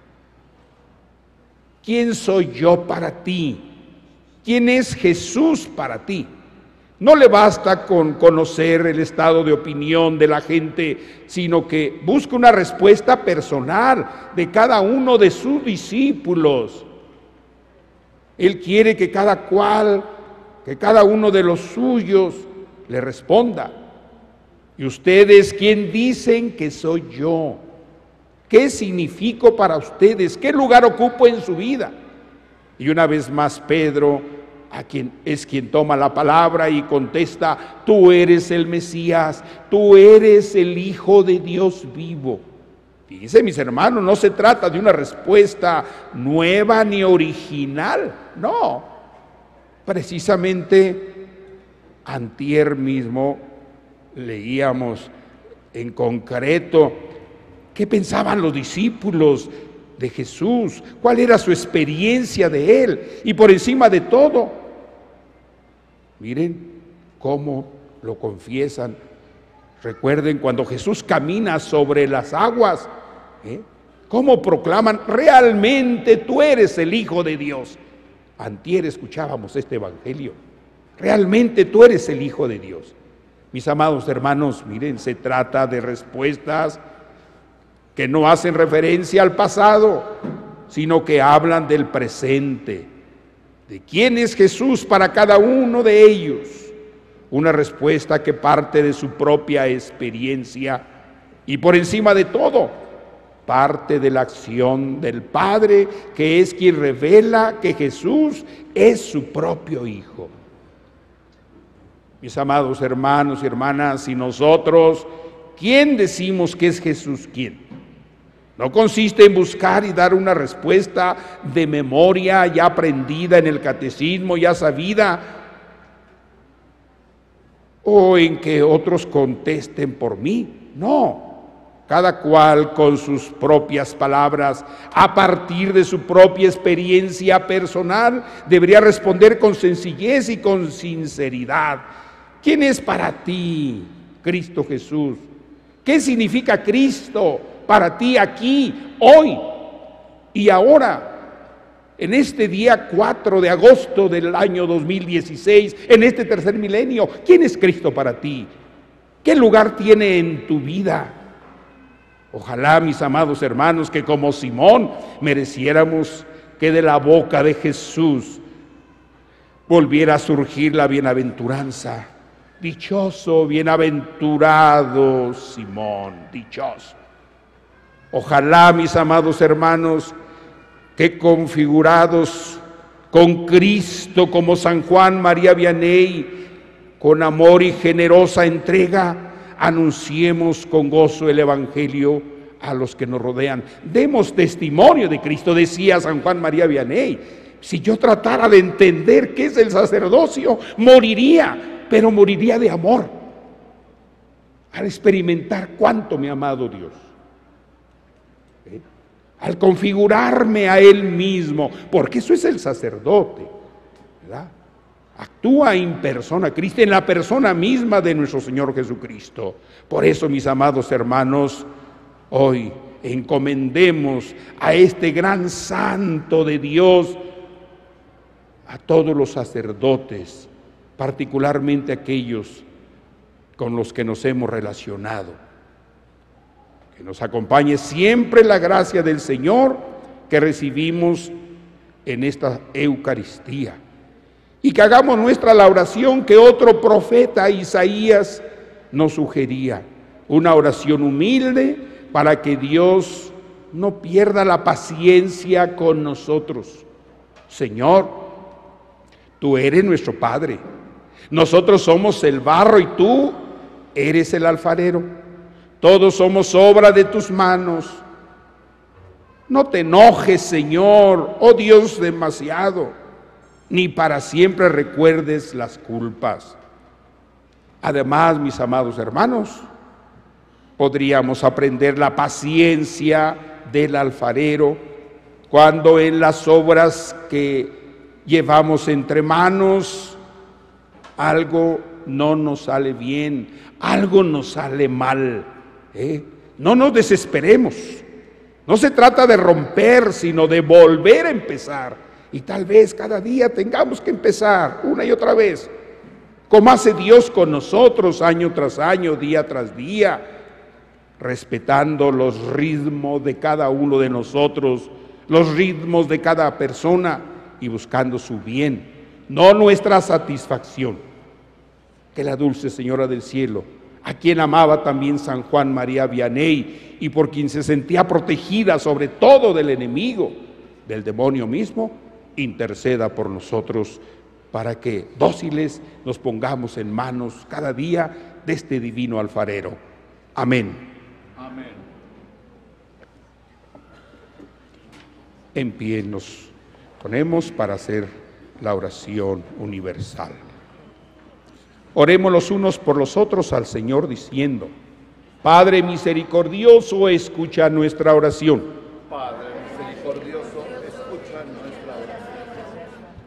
¿Quién soy yo para ti? ¿Quién es Jesús para ti? No le basta con conocer el estado de opinión de la gente, sino que busca una respuesta personal de cada uno de sus discípulos. Él quiere que cada cual, que cada uno de los suyos le responda. ¿Y ustedes quién dicen que soy yo? ¿Qué significo para ustedes? ¿Qué lugar ocupo en su vida? Y una vez más Pedro, a quien es quien toma la palabra y contesta: tú eres el Mesías, tú eres el Hijo de Dios vivo. Fíjense, mis hermanos, no se trata de una respuesta nueva ni original, no. Precisamente antier mismo leíamos en concreto qué pensaban los discípulos de Jesús, cuál era su experiencia de Él, y por encima de todo, miren cómo lo confiesan. Recuerden cuando Jesús camina sobre las aguas, ¿eh? Cómo proclaman: realmente tú eres el Hijo de Dios. Antier escuchábamos este evangelio: realmente tú eres el Hijo de Dios. Mis amados hermanos, miren, se trata de respuestas que no hacen referencia al pasado, sino que hablan del presente, de quién es Jesús para cada uno de ellos. Una respuesta que parte de su propia experiencia y por encima de todo, parte de la acción del Padre, que es quien revela que Jesús es su propio Hijo. Mis amados hermanos y hermanas, y nosotros, ¿quién decimos que es Jesús? ¿Quién? No consiste en buscar y dar una respuesta de memoria ya aprendida en el catecismo, ya sabida, o en que otros contesten por mí. No, cada cual con sus propias palabras, a partir de su propia experiencia personal, debería responder con sencillez y con sinceridad. ¿Quién es para ti Cristo Jesús? ¿Qué significa Cristo para ti aquí, hoy y ahora? En este día cuatro de agosto del año dos mil dieciséis, en este tercer milenio, ¿quién es Cristo para ti? ¿Qué lugar tiene en tu vida? Ojalá, mis amados hermanos, que como Simón mereciéramos que de la boca de Jesús volviera a surgir la bienaventuranza. Dichoso, bienaventurado Simón, dichoso. Ojalá, mis amados hermanos, que configurados con Cristo como San Juan María Vianney, con amor y generosa entrega, anunciemos con gozo el Evangelio a los que nos rodean. Demos testimonio de Cristo, decía San Juan María Vianney. Si yo tratara de entender qué es el sacerdocio, moriría, pero moriría de amor, al experimentar cuánto me ha amado Dios. ¿Eh? Al configurarme a Él mismo, porque eso es el sacerdote, ¿verdad? Actúa en persona Cristo, en la persona misma de nuestro Señor Jesucristo. Por eso, mis amados hermanos, hoy encomendemos a este gran santo de Dios, a todos los sacerdotes, particularmente aquellos con los que nos hemos relacionado. Que nos acompañe siempre la gracia del Señor que recibimos en esta Eucaristía. Y que hagamos nuestra la oración que otro profeta, Isaías, nos sugería. Una oración humilde para que Dios no pierda la paciencia con nosotros. Señor, tú eres nuestro Padre. Nosotros somos el barro y tú eres el alfarero. Todos somos obra de tus manos. No te enojes, Señor, oh Dios demasiado, ni para siempre recuerdes las culpas. Además, mis amados hermanos, podríamos aprender la paciencia del alfarero cuando en las obras que llevamos entre manos algo no nos sale bien, algo nos sale mal. ¿eh? No nos desesperemos. No se trata de romper, sino de volver a empezar. Y tal vez cada día tengamos que empezar una y otra vez, como hace Dios con nosotros año tras año, día tras día, respetando los ritmos de cada uno de nosotros, los ritmos de cada persona y buscando su bien, no nuestra satisfacción. Que la dulce Señora del Cielo, a quien amaba también San Juan María Vianney y por quien se sentía protegida sobre todo del enemigo, del demonio mismo, interceda por nosotros para que dóciles nos pongamos en manos cada día de este divino alfarero. Amén. Amén. En pie nos ponemos para hacer la oración universal. Oremos los unos por los otros al Señor diciendo: Padre misericordioso, escucha nuestra oración. Padre misericordioso, escucha nuestra oración.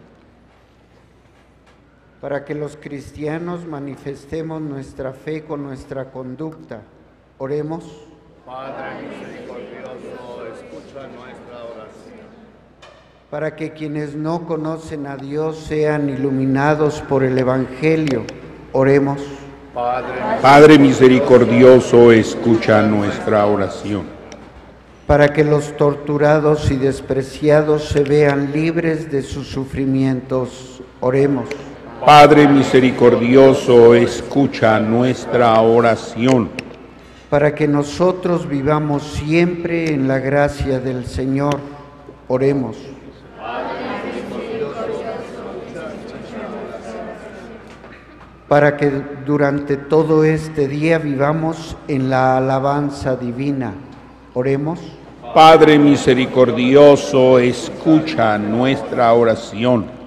Para que los cristianos manifestemos nuestra fe con nuestra conducta, oremos. Padre misericordioso, escucha nuestra oración. Para que quienes no conocen a Dios sean iluminados por el Evangelio, oremos. Padre, Padre misericordioso, escucha nuestra oración. Para que los torturados y despreciados se vean libres de sus sufrimientos, oremos. Padre misericordioso, escucha nuestra oración. Para que nosotros vivamos siempre en la gracia del Señor, oremos. Para que durante todo este día vivamos en la alabanza divina, oremos. Padre misericordioso, escucha nuestra oración.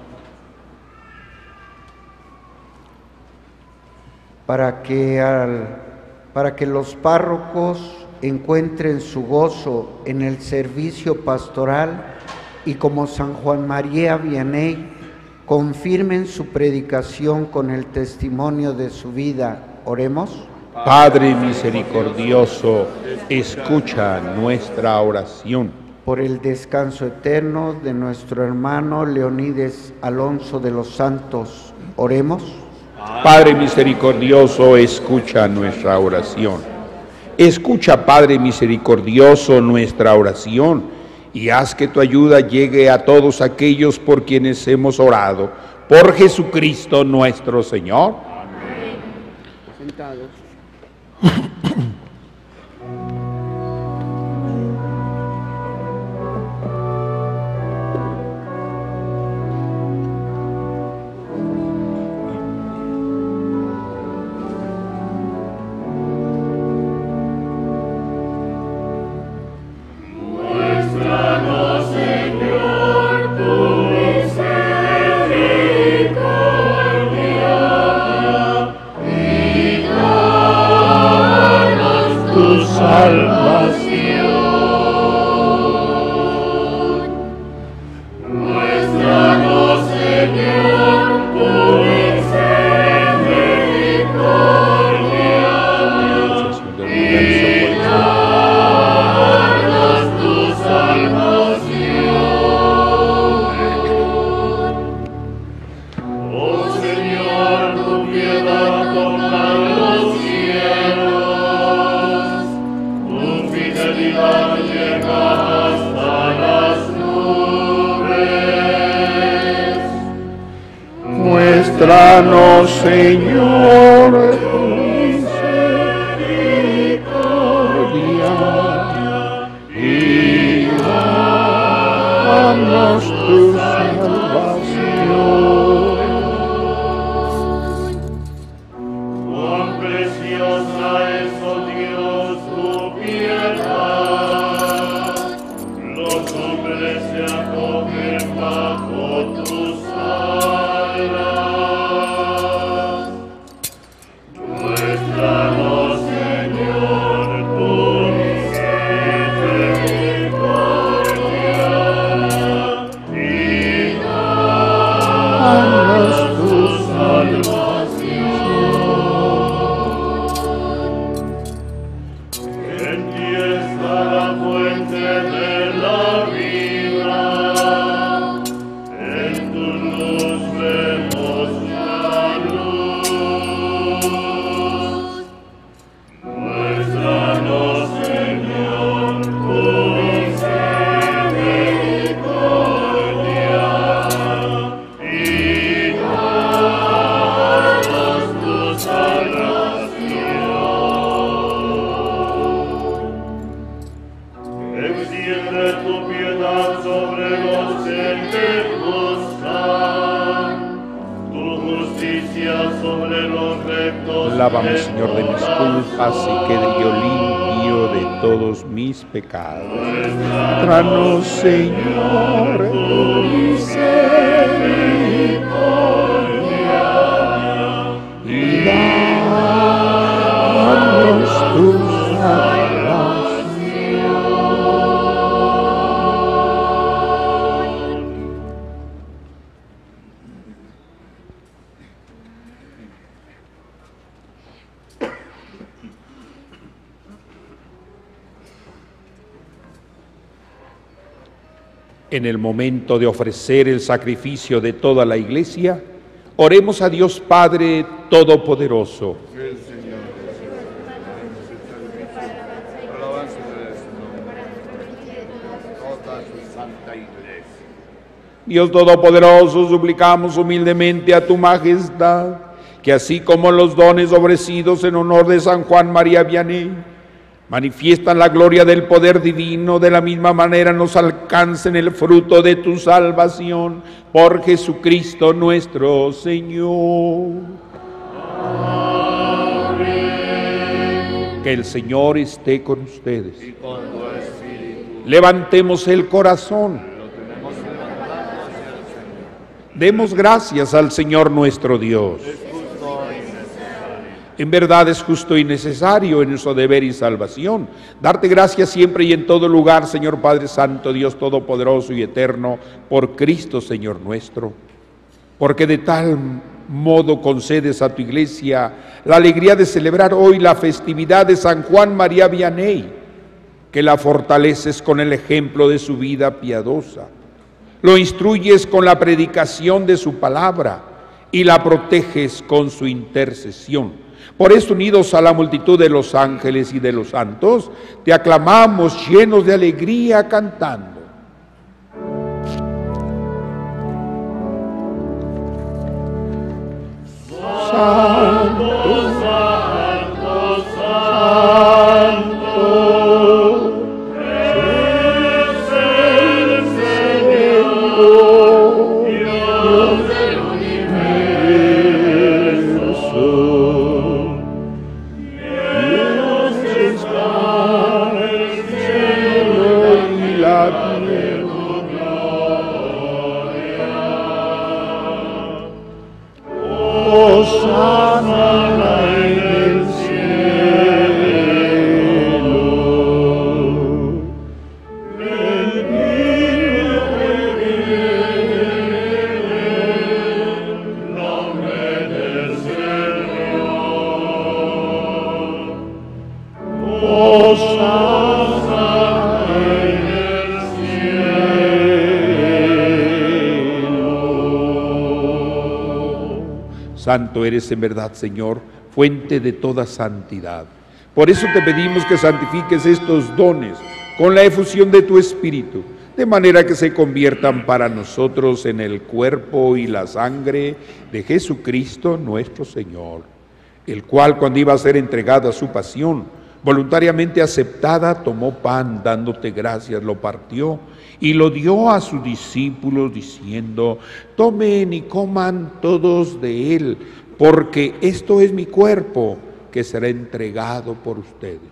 Para que, al, para que los párrocos encuentren su gozo en el servicio pastoral y como San Juan María Vianney, confirmen su predicación con el testimonio de su vida. Oremos. Padre misericordioso, escucha nuestra oración. Por el descanso eterno de nuestro hermano Leonides Alonso de los Santos, oremos. Padre misericordioso, escucha nuestra oración. Escucha, Padre misericordioso, nuestra oración, y haz que tu ayuda llegue a todos aquellos por quienes hemos orado. Por Jesucristo nuestro Señor. Amén. Sentados. Muéstranos, Señor, tu misericordia y danos tu salvación. Cuán preciosa es, oh Dios, tu piedad. Los hombres se acogen bajo tus alas. Muéstranos, Señor, tu misericordia y danos tu salvación. En ti está la fuente de la vida, en tu luz vemos la luz. Muéstranos, Señor, tu misericordia y danos tu salvación. Extiende tu piedad sobre los que te gustan, tu justicia sobre los rectos. Lávame, Señor, de mis culpas y quede yo limpio de todos mis pecados. Muéstranos, Señor, tu misericordia y danos tu salvación. En el momento de ofrecer el sacrificio de toda la Iglesia, oremos a Dios Padre Todopoderoso. Dios Todopoderoso, suplicamos humildemente a tu majestad, que así como los dones ofrecidos en honor de San Juan María Vianney manifiestan la gloria del poder divino, de la misma manera nos alcancen el fruto de tu salvación, por Jesucristo nuestro Señor. Amén. Que el Señor esté con ustedes. Y con tu espíritu. Levantemos el corazón. Demos gracias al Señor nuestro Dios. Es justo y necesario. En verdad es justo y necesario en nuestro deber y salvación darte gracias siempre y en todo lugar, Señor Padre Santo, Dios Todopoderoso y Eterno, por Cristo, Señor nuestro. Porque de tal modo concedes a tu Iglesia la alegría de celebrar hoy la festividad de San Juan María Vianney, que la fortaleces con el ejemplo de su vida piadosa, lo instruyes con la predicación de su palabra y la proteges con su intercesión. Por eso, unidos a la multitud de los ángeles y de los santos, te aclamamos llenos de alegría cantando. Santo, santo, santo, es el Señor, Dios del universo. Dios está en el cielo y la tierra, gloria. Hosana en el cielo, bendito el nombre del Señor. Hosana en el cielo. Santo eres en verdad, Señor, fuente de toda santidad. Por eso te pedimos que santifiques estos dones con la efusión de tu Espíritu, de manera que se conviertan para nosotros en el cuerpo y la sangre de Jesucristo nuestro Señor, el cual, cuando iba a ser entregado a su pasión, voluntariamente aceptada, tomó pan, dándote gracias, lo partió y lo dio a sus discípulos, diciendo: tomen y coman todos de él, porque esto es mi cuerpo, que será entregado por ustedes.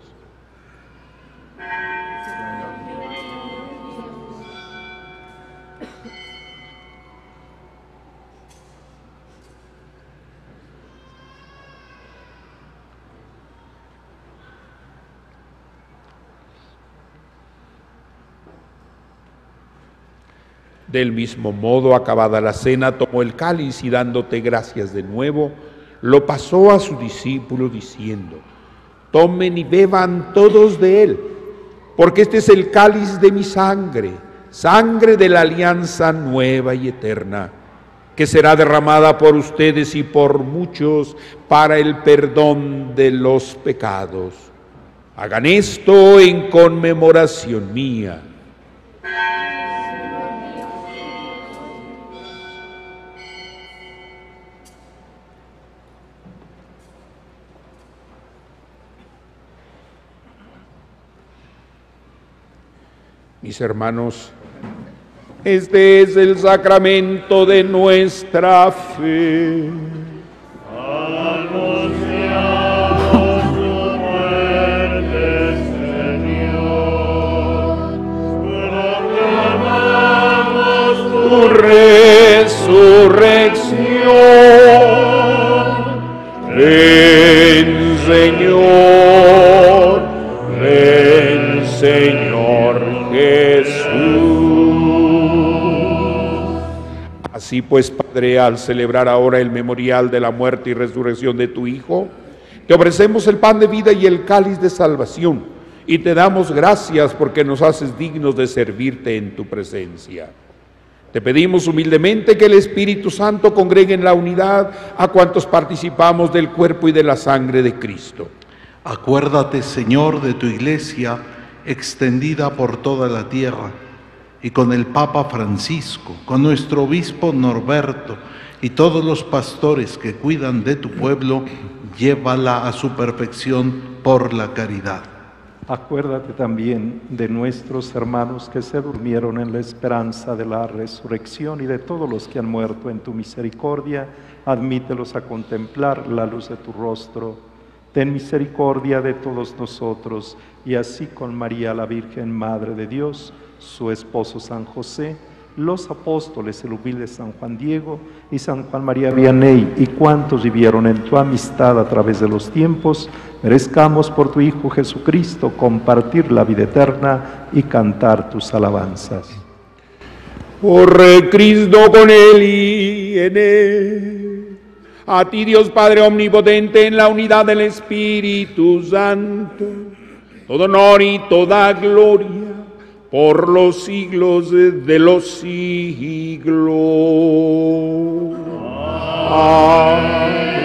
Del mismo modo, acabada la cena, tomó el cáliz y dándote gracias de nuevo, lo pasó a sus discípulos diciendo: tomen y beban todos de él, porque este es el cáliz de mi sangre, sangre de la alianza nueva y eterna, que será derramada por ustedes y por muchos para el perdón de los pecados. Hagan esto en conmemoración mía. Mis hermanos, este es el sacramento de nuestra fe. Anunciamos tu muerte, Señor, proclamamos Tu resurrección. Ven, Señor, ven, Señor Jesús. Así pues, Padre, al celebrar ahora el memorial de la muerte y resurrección de tu Hijo, te ofrecemos el pan de vida y el cáliz de salvación, y te damos gracias porque nos haces dignos de servirte en tu presencia. Te pedimos humildemente que el Espíritu Santo congregue en la unidad a cuantos participamos del cuerpo y de la sangre de Cristo. Acuérdate, Señor, de tu Iglesia extendida por toda la tierra, y con el Papa Francisco, con nuestro obispo Norberto y todos los pastores que cuidan de tu pueblo, llévala a su perfección por la caridad. Acuérdate también de nuestros hermanos que se durmieron en la esperanza de la resurrección y de todos los que han muerto en tu misericordia. Admítelos a contemplar la luz de tu rostro. Ten misericordia de todos nosotros, y así con María la Virgen, Madre de Dios, su esposo San José, los apóstoles, el humilde San Juan Diego y San Juan María Vianney, y cuantos vivieron en tu amistad a través de los tiempos, merezcamos por tu Hijo Jesucristo compartir la vida eterna y cantar tus alabanzas. Por Cristo, con Él y en Él, a ti Dios Padre Omnipotente, en la unidad del Espíritu Santo, todo honor y toda gloria, por los siglos de los siglos. Amén.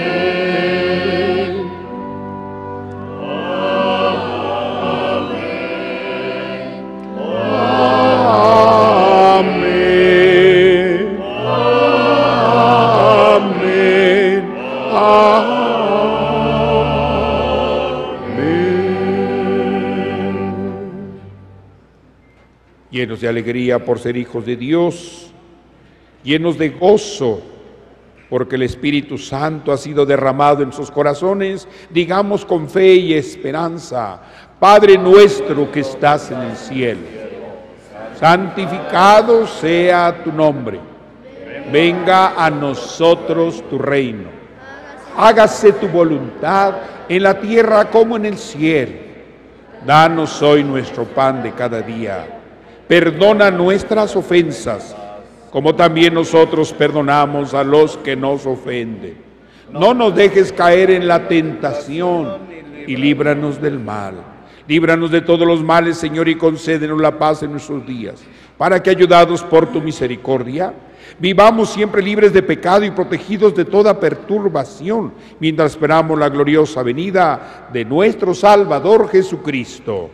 Llenos de alegría por ser hijos de Dios, llenos de gozo porque el Espíritu Santo ha sido derramado en sus corazones, digamos con fe y esperanza: Padre nuestro que estás en el cielo, santificado sea tu nombre, venga a nosotros tu reino, hágase tu voluntad en la tierra como en el cielo. Danos hoy nuestro pan de cada día. Perdona nuestras ofensas, como también nosotros perdonamos a los que nos ofenden. No nos dejes caer en la tentación y líbranos del mal. Líbranos de todos los males, Señor, y concédenos la paz en nuestros días, para que, ayudados por tu misericordia, vivamos siempre libres de pecado y protegidos de toda perturbación, mientras esperamos la gloriosa venida de nuestro Salvador Jesucristo.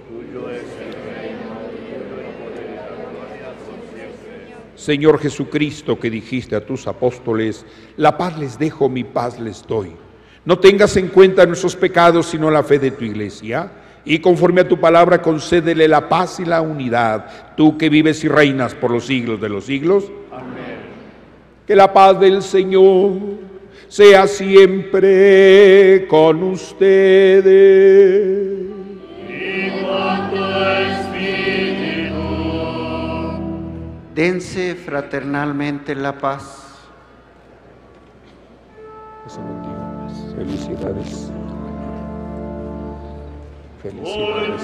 Señor Jesucristo, que dijiste a tus apóstoles: la paz les dejo, mi paz les doy. No tengas en cuenta nuestros pecados, sino la fe de tu Iglesia, y conforme a tu palabra concédele la paz y la unidad, tú que vives y reinas por los siglos de los siglos. Amén. Que la paz del Señor sea siempre con ustedes. Dense fraternalmente la paz. Felicidades. Felicidades.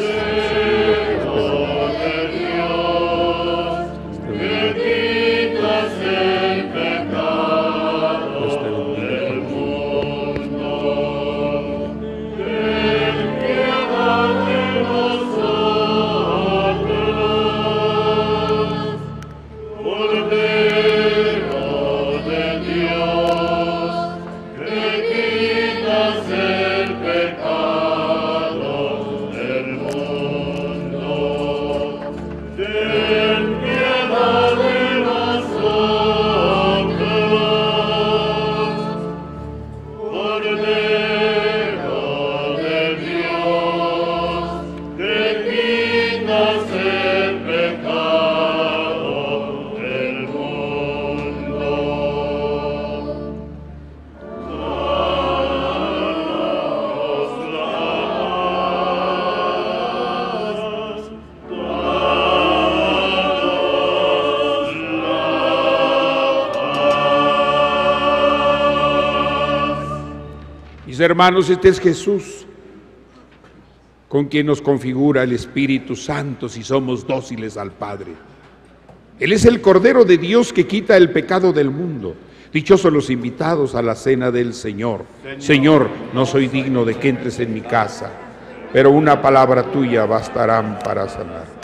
Que quitas el pecado del mundo, ten piedad de nosotros. Cordero de Dios, que quitas el pecado del mundo, ten piedad de nosotros. Cordero de Dios, que quitas el pecado del mundo. Danos la paz, danos la paz. Mis hermanos, este es Jesús, con quien nos configura el Espíritu Santo si somos dóciles al Padre. Él es el Cordero de Dios que quita el pecado del mundo. Dichosos los invitados a la cena del Señor. Señor, no soy digno de que entres en mi casa, pero una palabra tuya bastarán para sanar.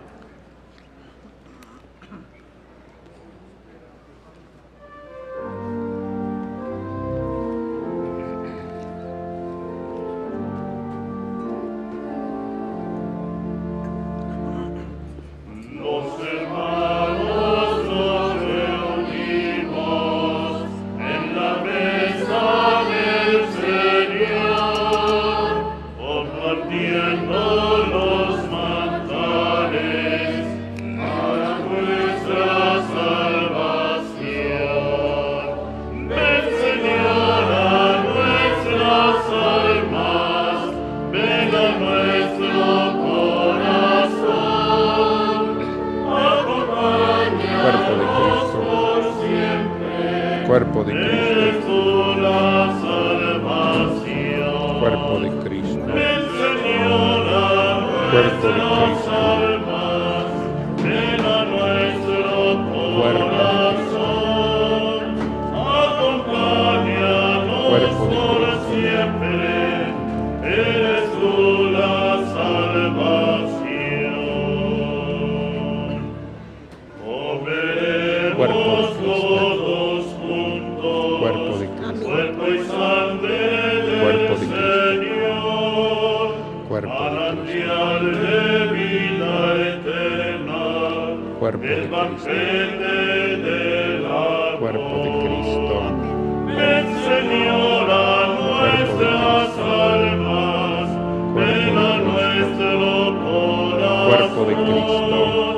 Los hermanos nos reunimos en la mesa del Señor, compartiendo los manjares para nuestra salvación. Ven, Señor, a nuestras almas, ven a nuestro corazón. Cuerpo de Cuerpo de Cristo. Eres tú la salvación. Cuerpo de Cristo. Ven, Señor, a Cuerpo de nuestras Cristo. almas. Ven a nuestro corazón. Acompáñanos Cuerpo de por siempre. Eres tú la salvación. Obremos todos juntos. Cuerpo de Cristo. Cuerpo y sangre del Cuerpo de Cristo. Señor. Cuerpo de Manantial de vida eterna. Cuerpo de El Cristo. banquete del amor. Cuerpo de Cristo. Ven, Señor, a nuestras almas. Ven a nuestro corazón. Cuerpo de Cristo.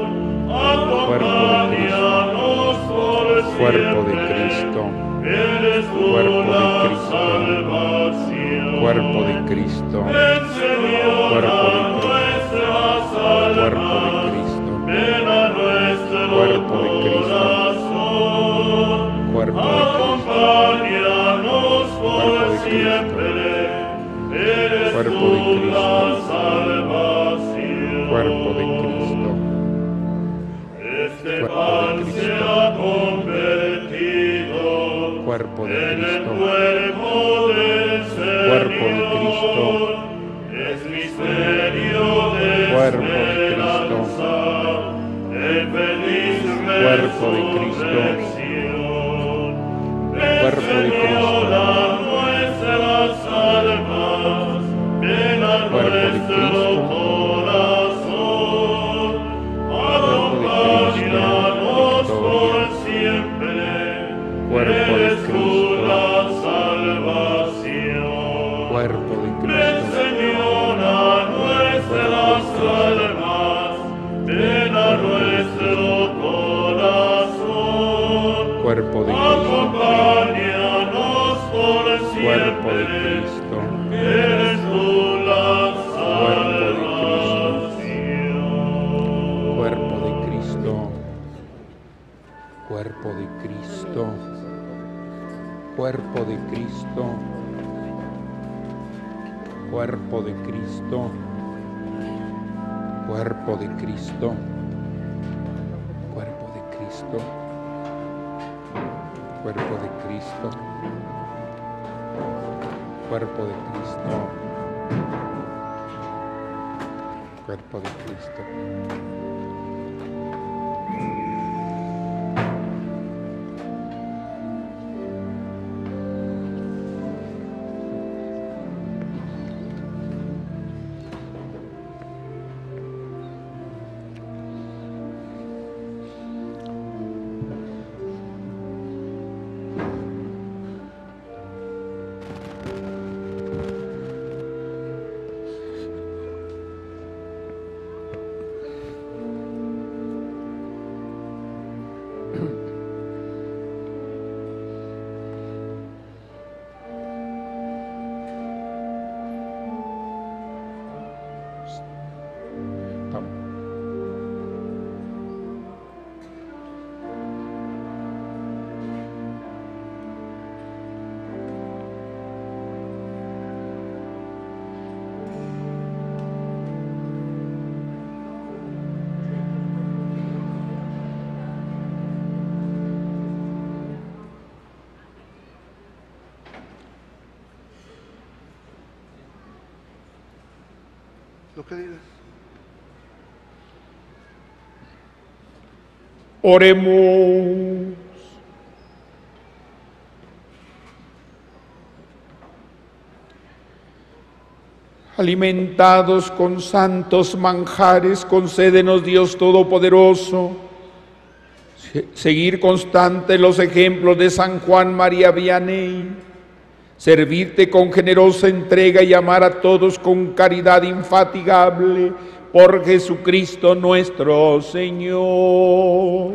Acompáñanos por Cuerpo de siempre. Cristo. Eres tú Cuerpo de la Cristo. salvación. Cuerpo de Cristo. Ven, Señor, Cuerpo a de nuestras Cuerpo de almas. Cristo. Ven a nuestro Cuerpo de Cristo. corazón. Cuerpo de Cristo. Acompáñanos por Cuerpo de Cristo. siempre. Eres Cuerpo tú de Cristo. la salvación. Cuerpo de Cristo. Este Cuerpo pan de se Cristo. ha convertido Cuerpo de en el Cristo. cuerpo del Señor. Cuerpo de Cristo. Es misterio de Cuerpo de esperanza, el feliz Cuerpo de Cristo. resurrección. Ven, Cuerpo de Señor, Cristo. a nuestras almas. Ven a Cuerpo de nuestro Cristo. corazón. Acompáñanos por siempre. Cuerpo de Eres tú Cristo. la salvación. Cuerpo de Ven, Cristo. Señor, a nuestras almas. Ven a nuestro corazón. Cuerpo de Cristo. Acompáñanos por siempre. Cuerpo de Cristo. Eres tú la salvación. Cuerpo de Cristo. Cuerpo de Cristo. Cuerpo de Cristo. Cuerpo de Cristo. Cuerpo de Cristo. Cuerpo de Cristo. Cuerpo de Cristo. Cuerpo de Cristo. Cuerpo de Cristo. Lo que digas. Oremos. Alimentados con santos manjares, concédenos, Dios Todopoderoso, se- seguir constante los ejemplos de San Juan María Vianney, servirte con generosa entrega y amar a todos con caridad infatigable, por Jesucristo nuestro Señor.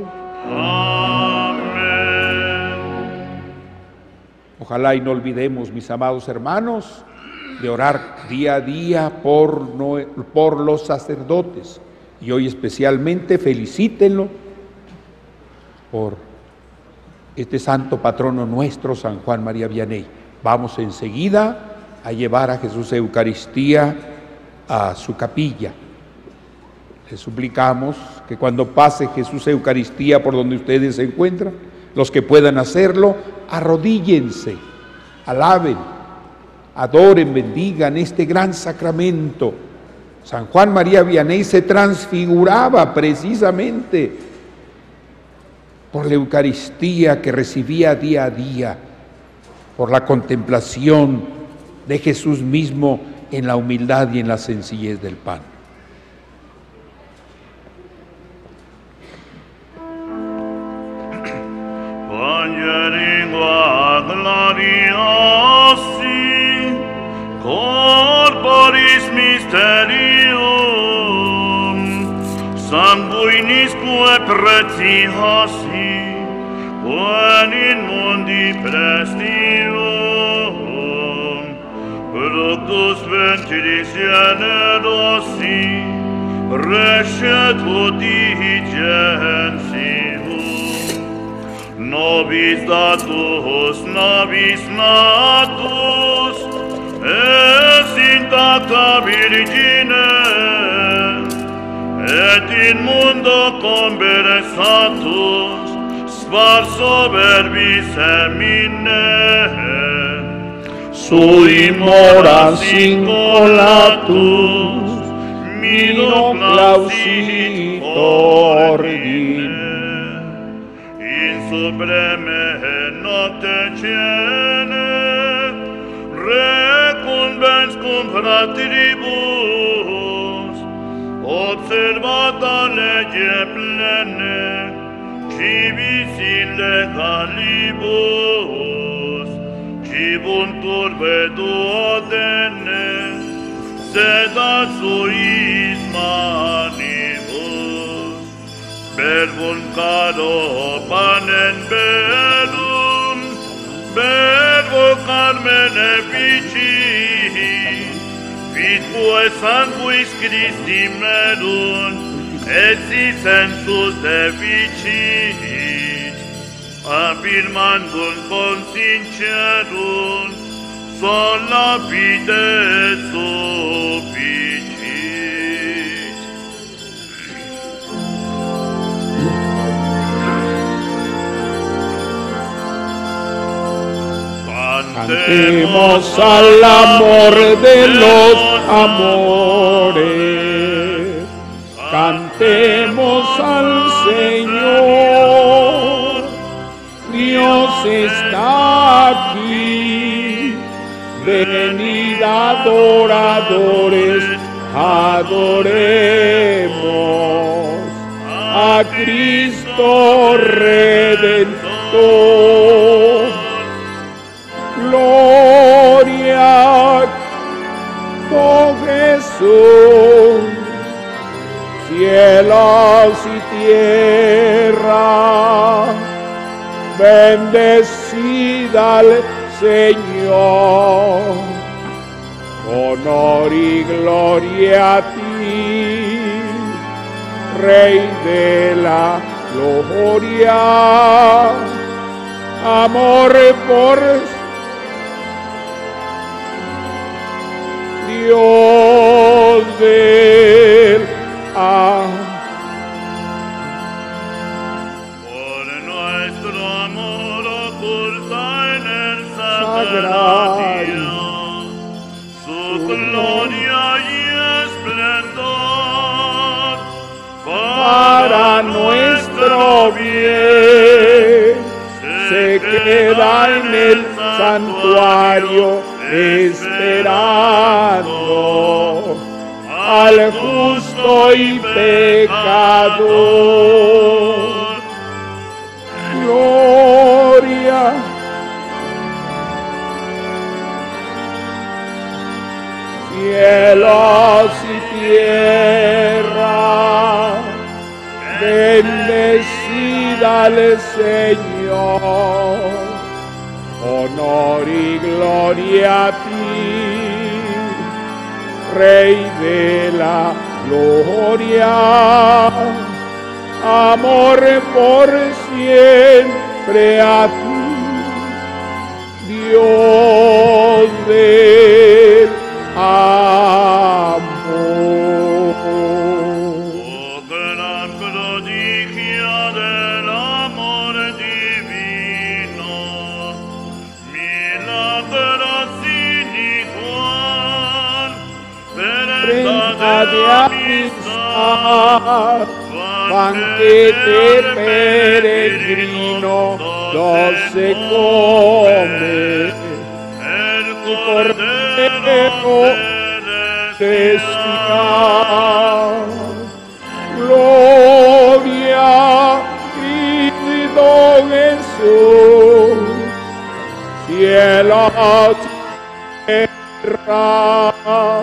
Ojalá y no olvidemos, mis amados hermanos, de orar día a día por, no- por los sacerdotes. Y hoy especialmente felicítenlo por este santo patrono nuestro, San Juan María Vianney. Vamos enseguida a llevar a Jesús Eucaristía a su capilla. Les suplicamos que cuando pase Jesús Eucaristía por donde ustedes se encuentran, los que puedan hacerlo, arrodíllense, alaben, adoren, bendigan este gran sacramento. San Juan María Vianney se transfiguraba precisamente por la Eucaristía que recibía día a día, por la contemplación de Jesús mismo en la humildad y en la sencillez del pan. Corporis mysterium sanguinisque pretiasi quam in mundi prestium productus ventris generosi rescetur diligentium nobis datus nobis natus es intacta Virgine, et in mundo conversatus, sparso verbis semine, sui moras incolatus, mino clausit ordine, in supreme nocte cene, recumbens cum fratribus, observata lege plene, civis illegalibus, cibuntur veduodene, sed suis manibus, verbum caro panem bellum, verbo carmen effici, vitque sanguis Christi merunt, et si sensus deficit, affirmandum con sincerum, sola fide sufficit. Cantemos al amor de los amores, cantemos al Señor, Dios está aquí, venid adoradores, adoremos a Cristo Redentor. Gloria a Jesús, cielos y tierra, bendecida al Señor, honor y gloria a ti, Rey de la gloria, amor por Dios del amor. Por nuestro amor oculta en el sagrario, su gloria y esplendor, para nuestro bien, se queda en el santuario esperando al justo y pecador. Gloria cielos y tierra, bendecida al Señor, honor y gloria a ti, Rey de la gloria, amor por siempre siempre a ti, Dios del amor. Oh, gran prodigio del amor divino, milagro sin igual, prenda de amistad, banquete peregrino, doce come, el Cordero celestial. Gloria a Cristo Jesús, cielo, tierra.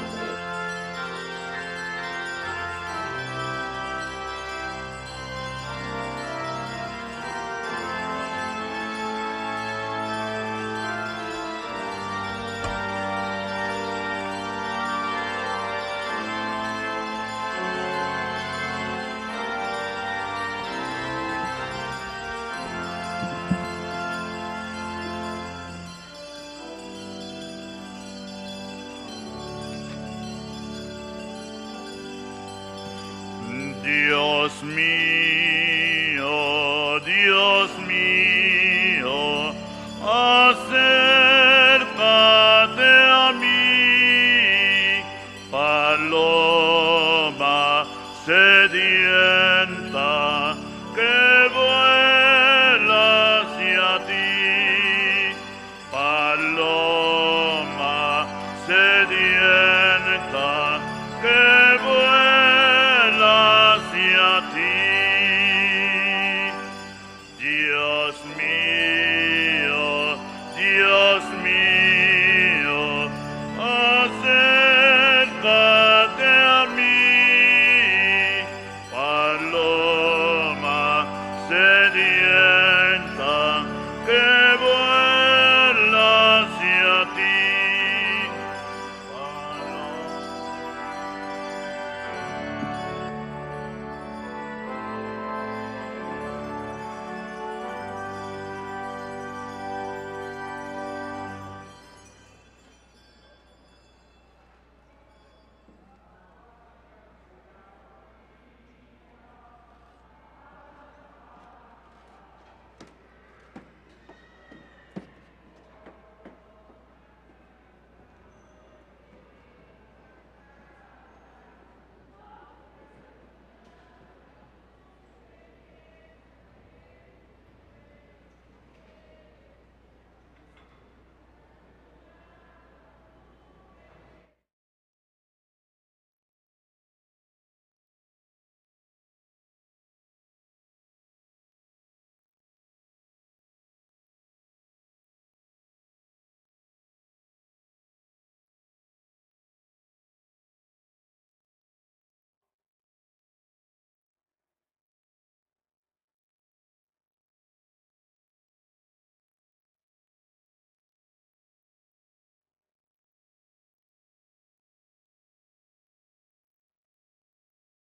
Dios mío, Dios mío, acércate a mí, paloma sedienta.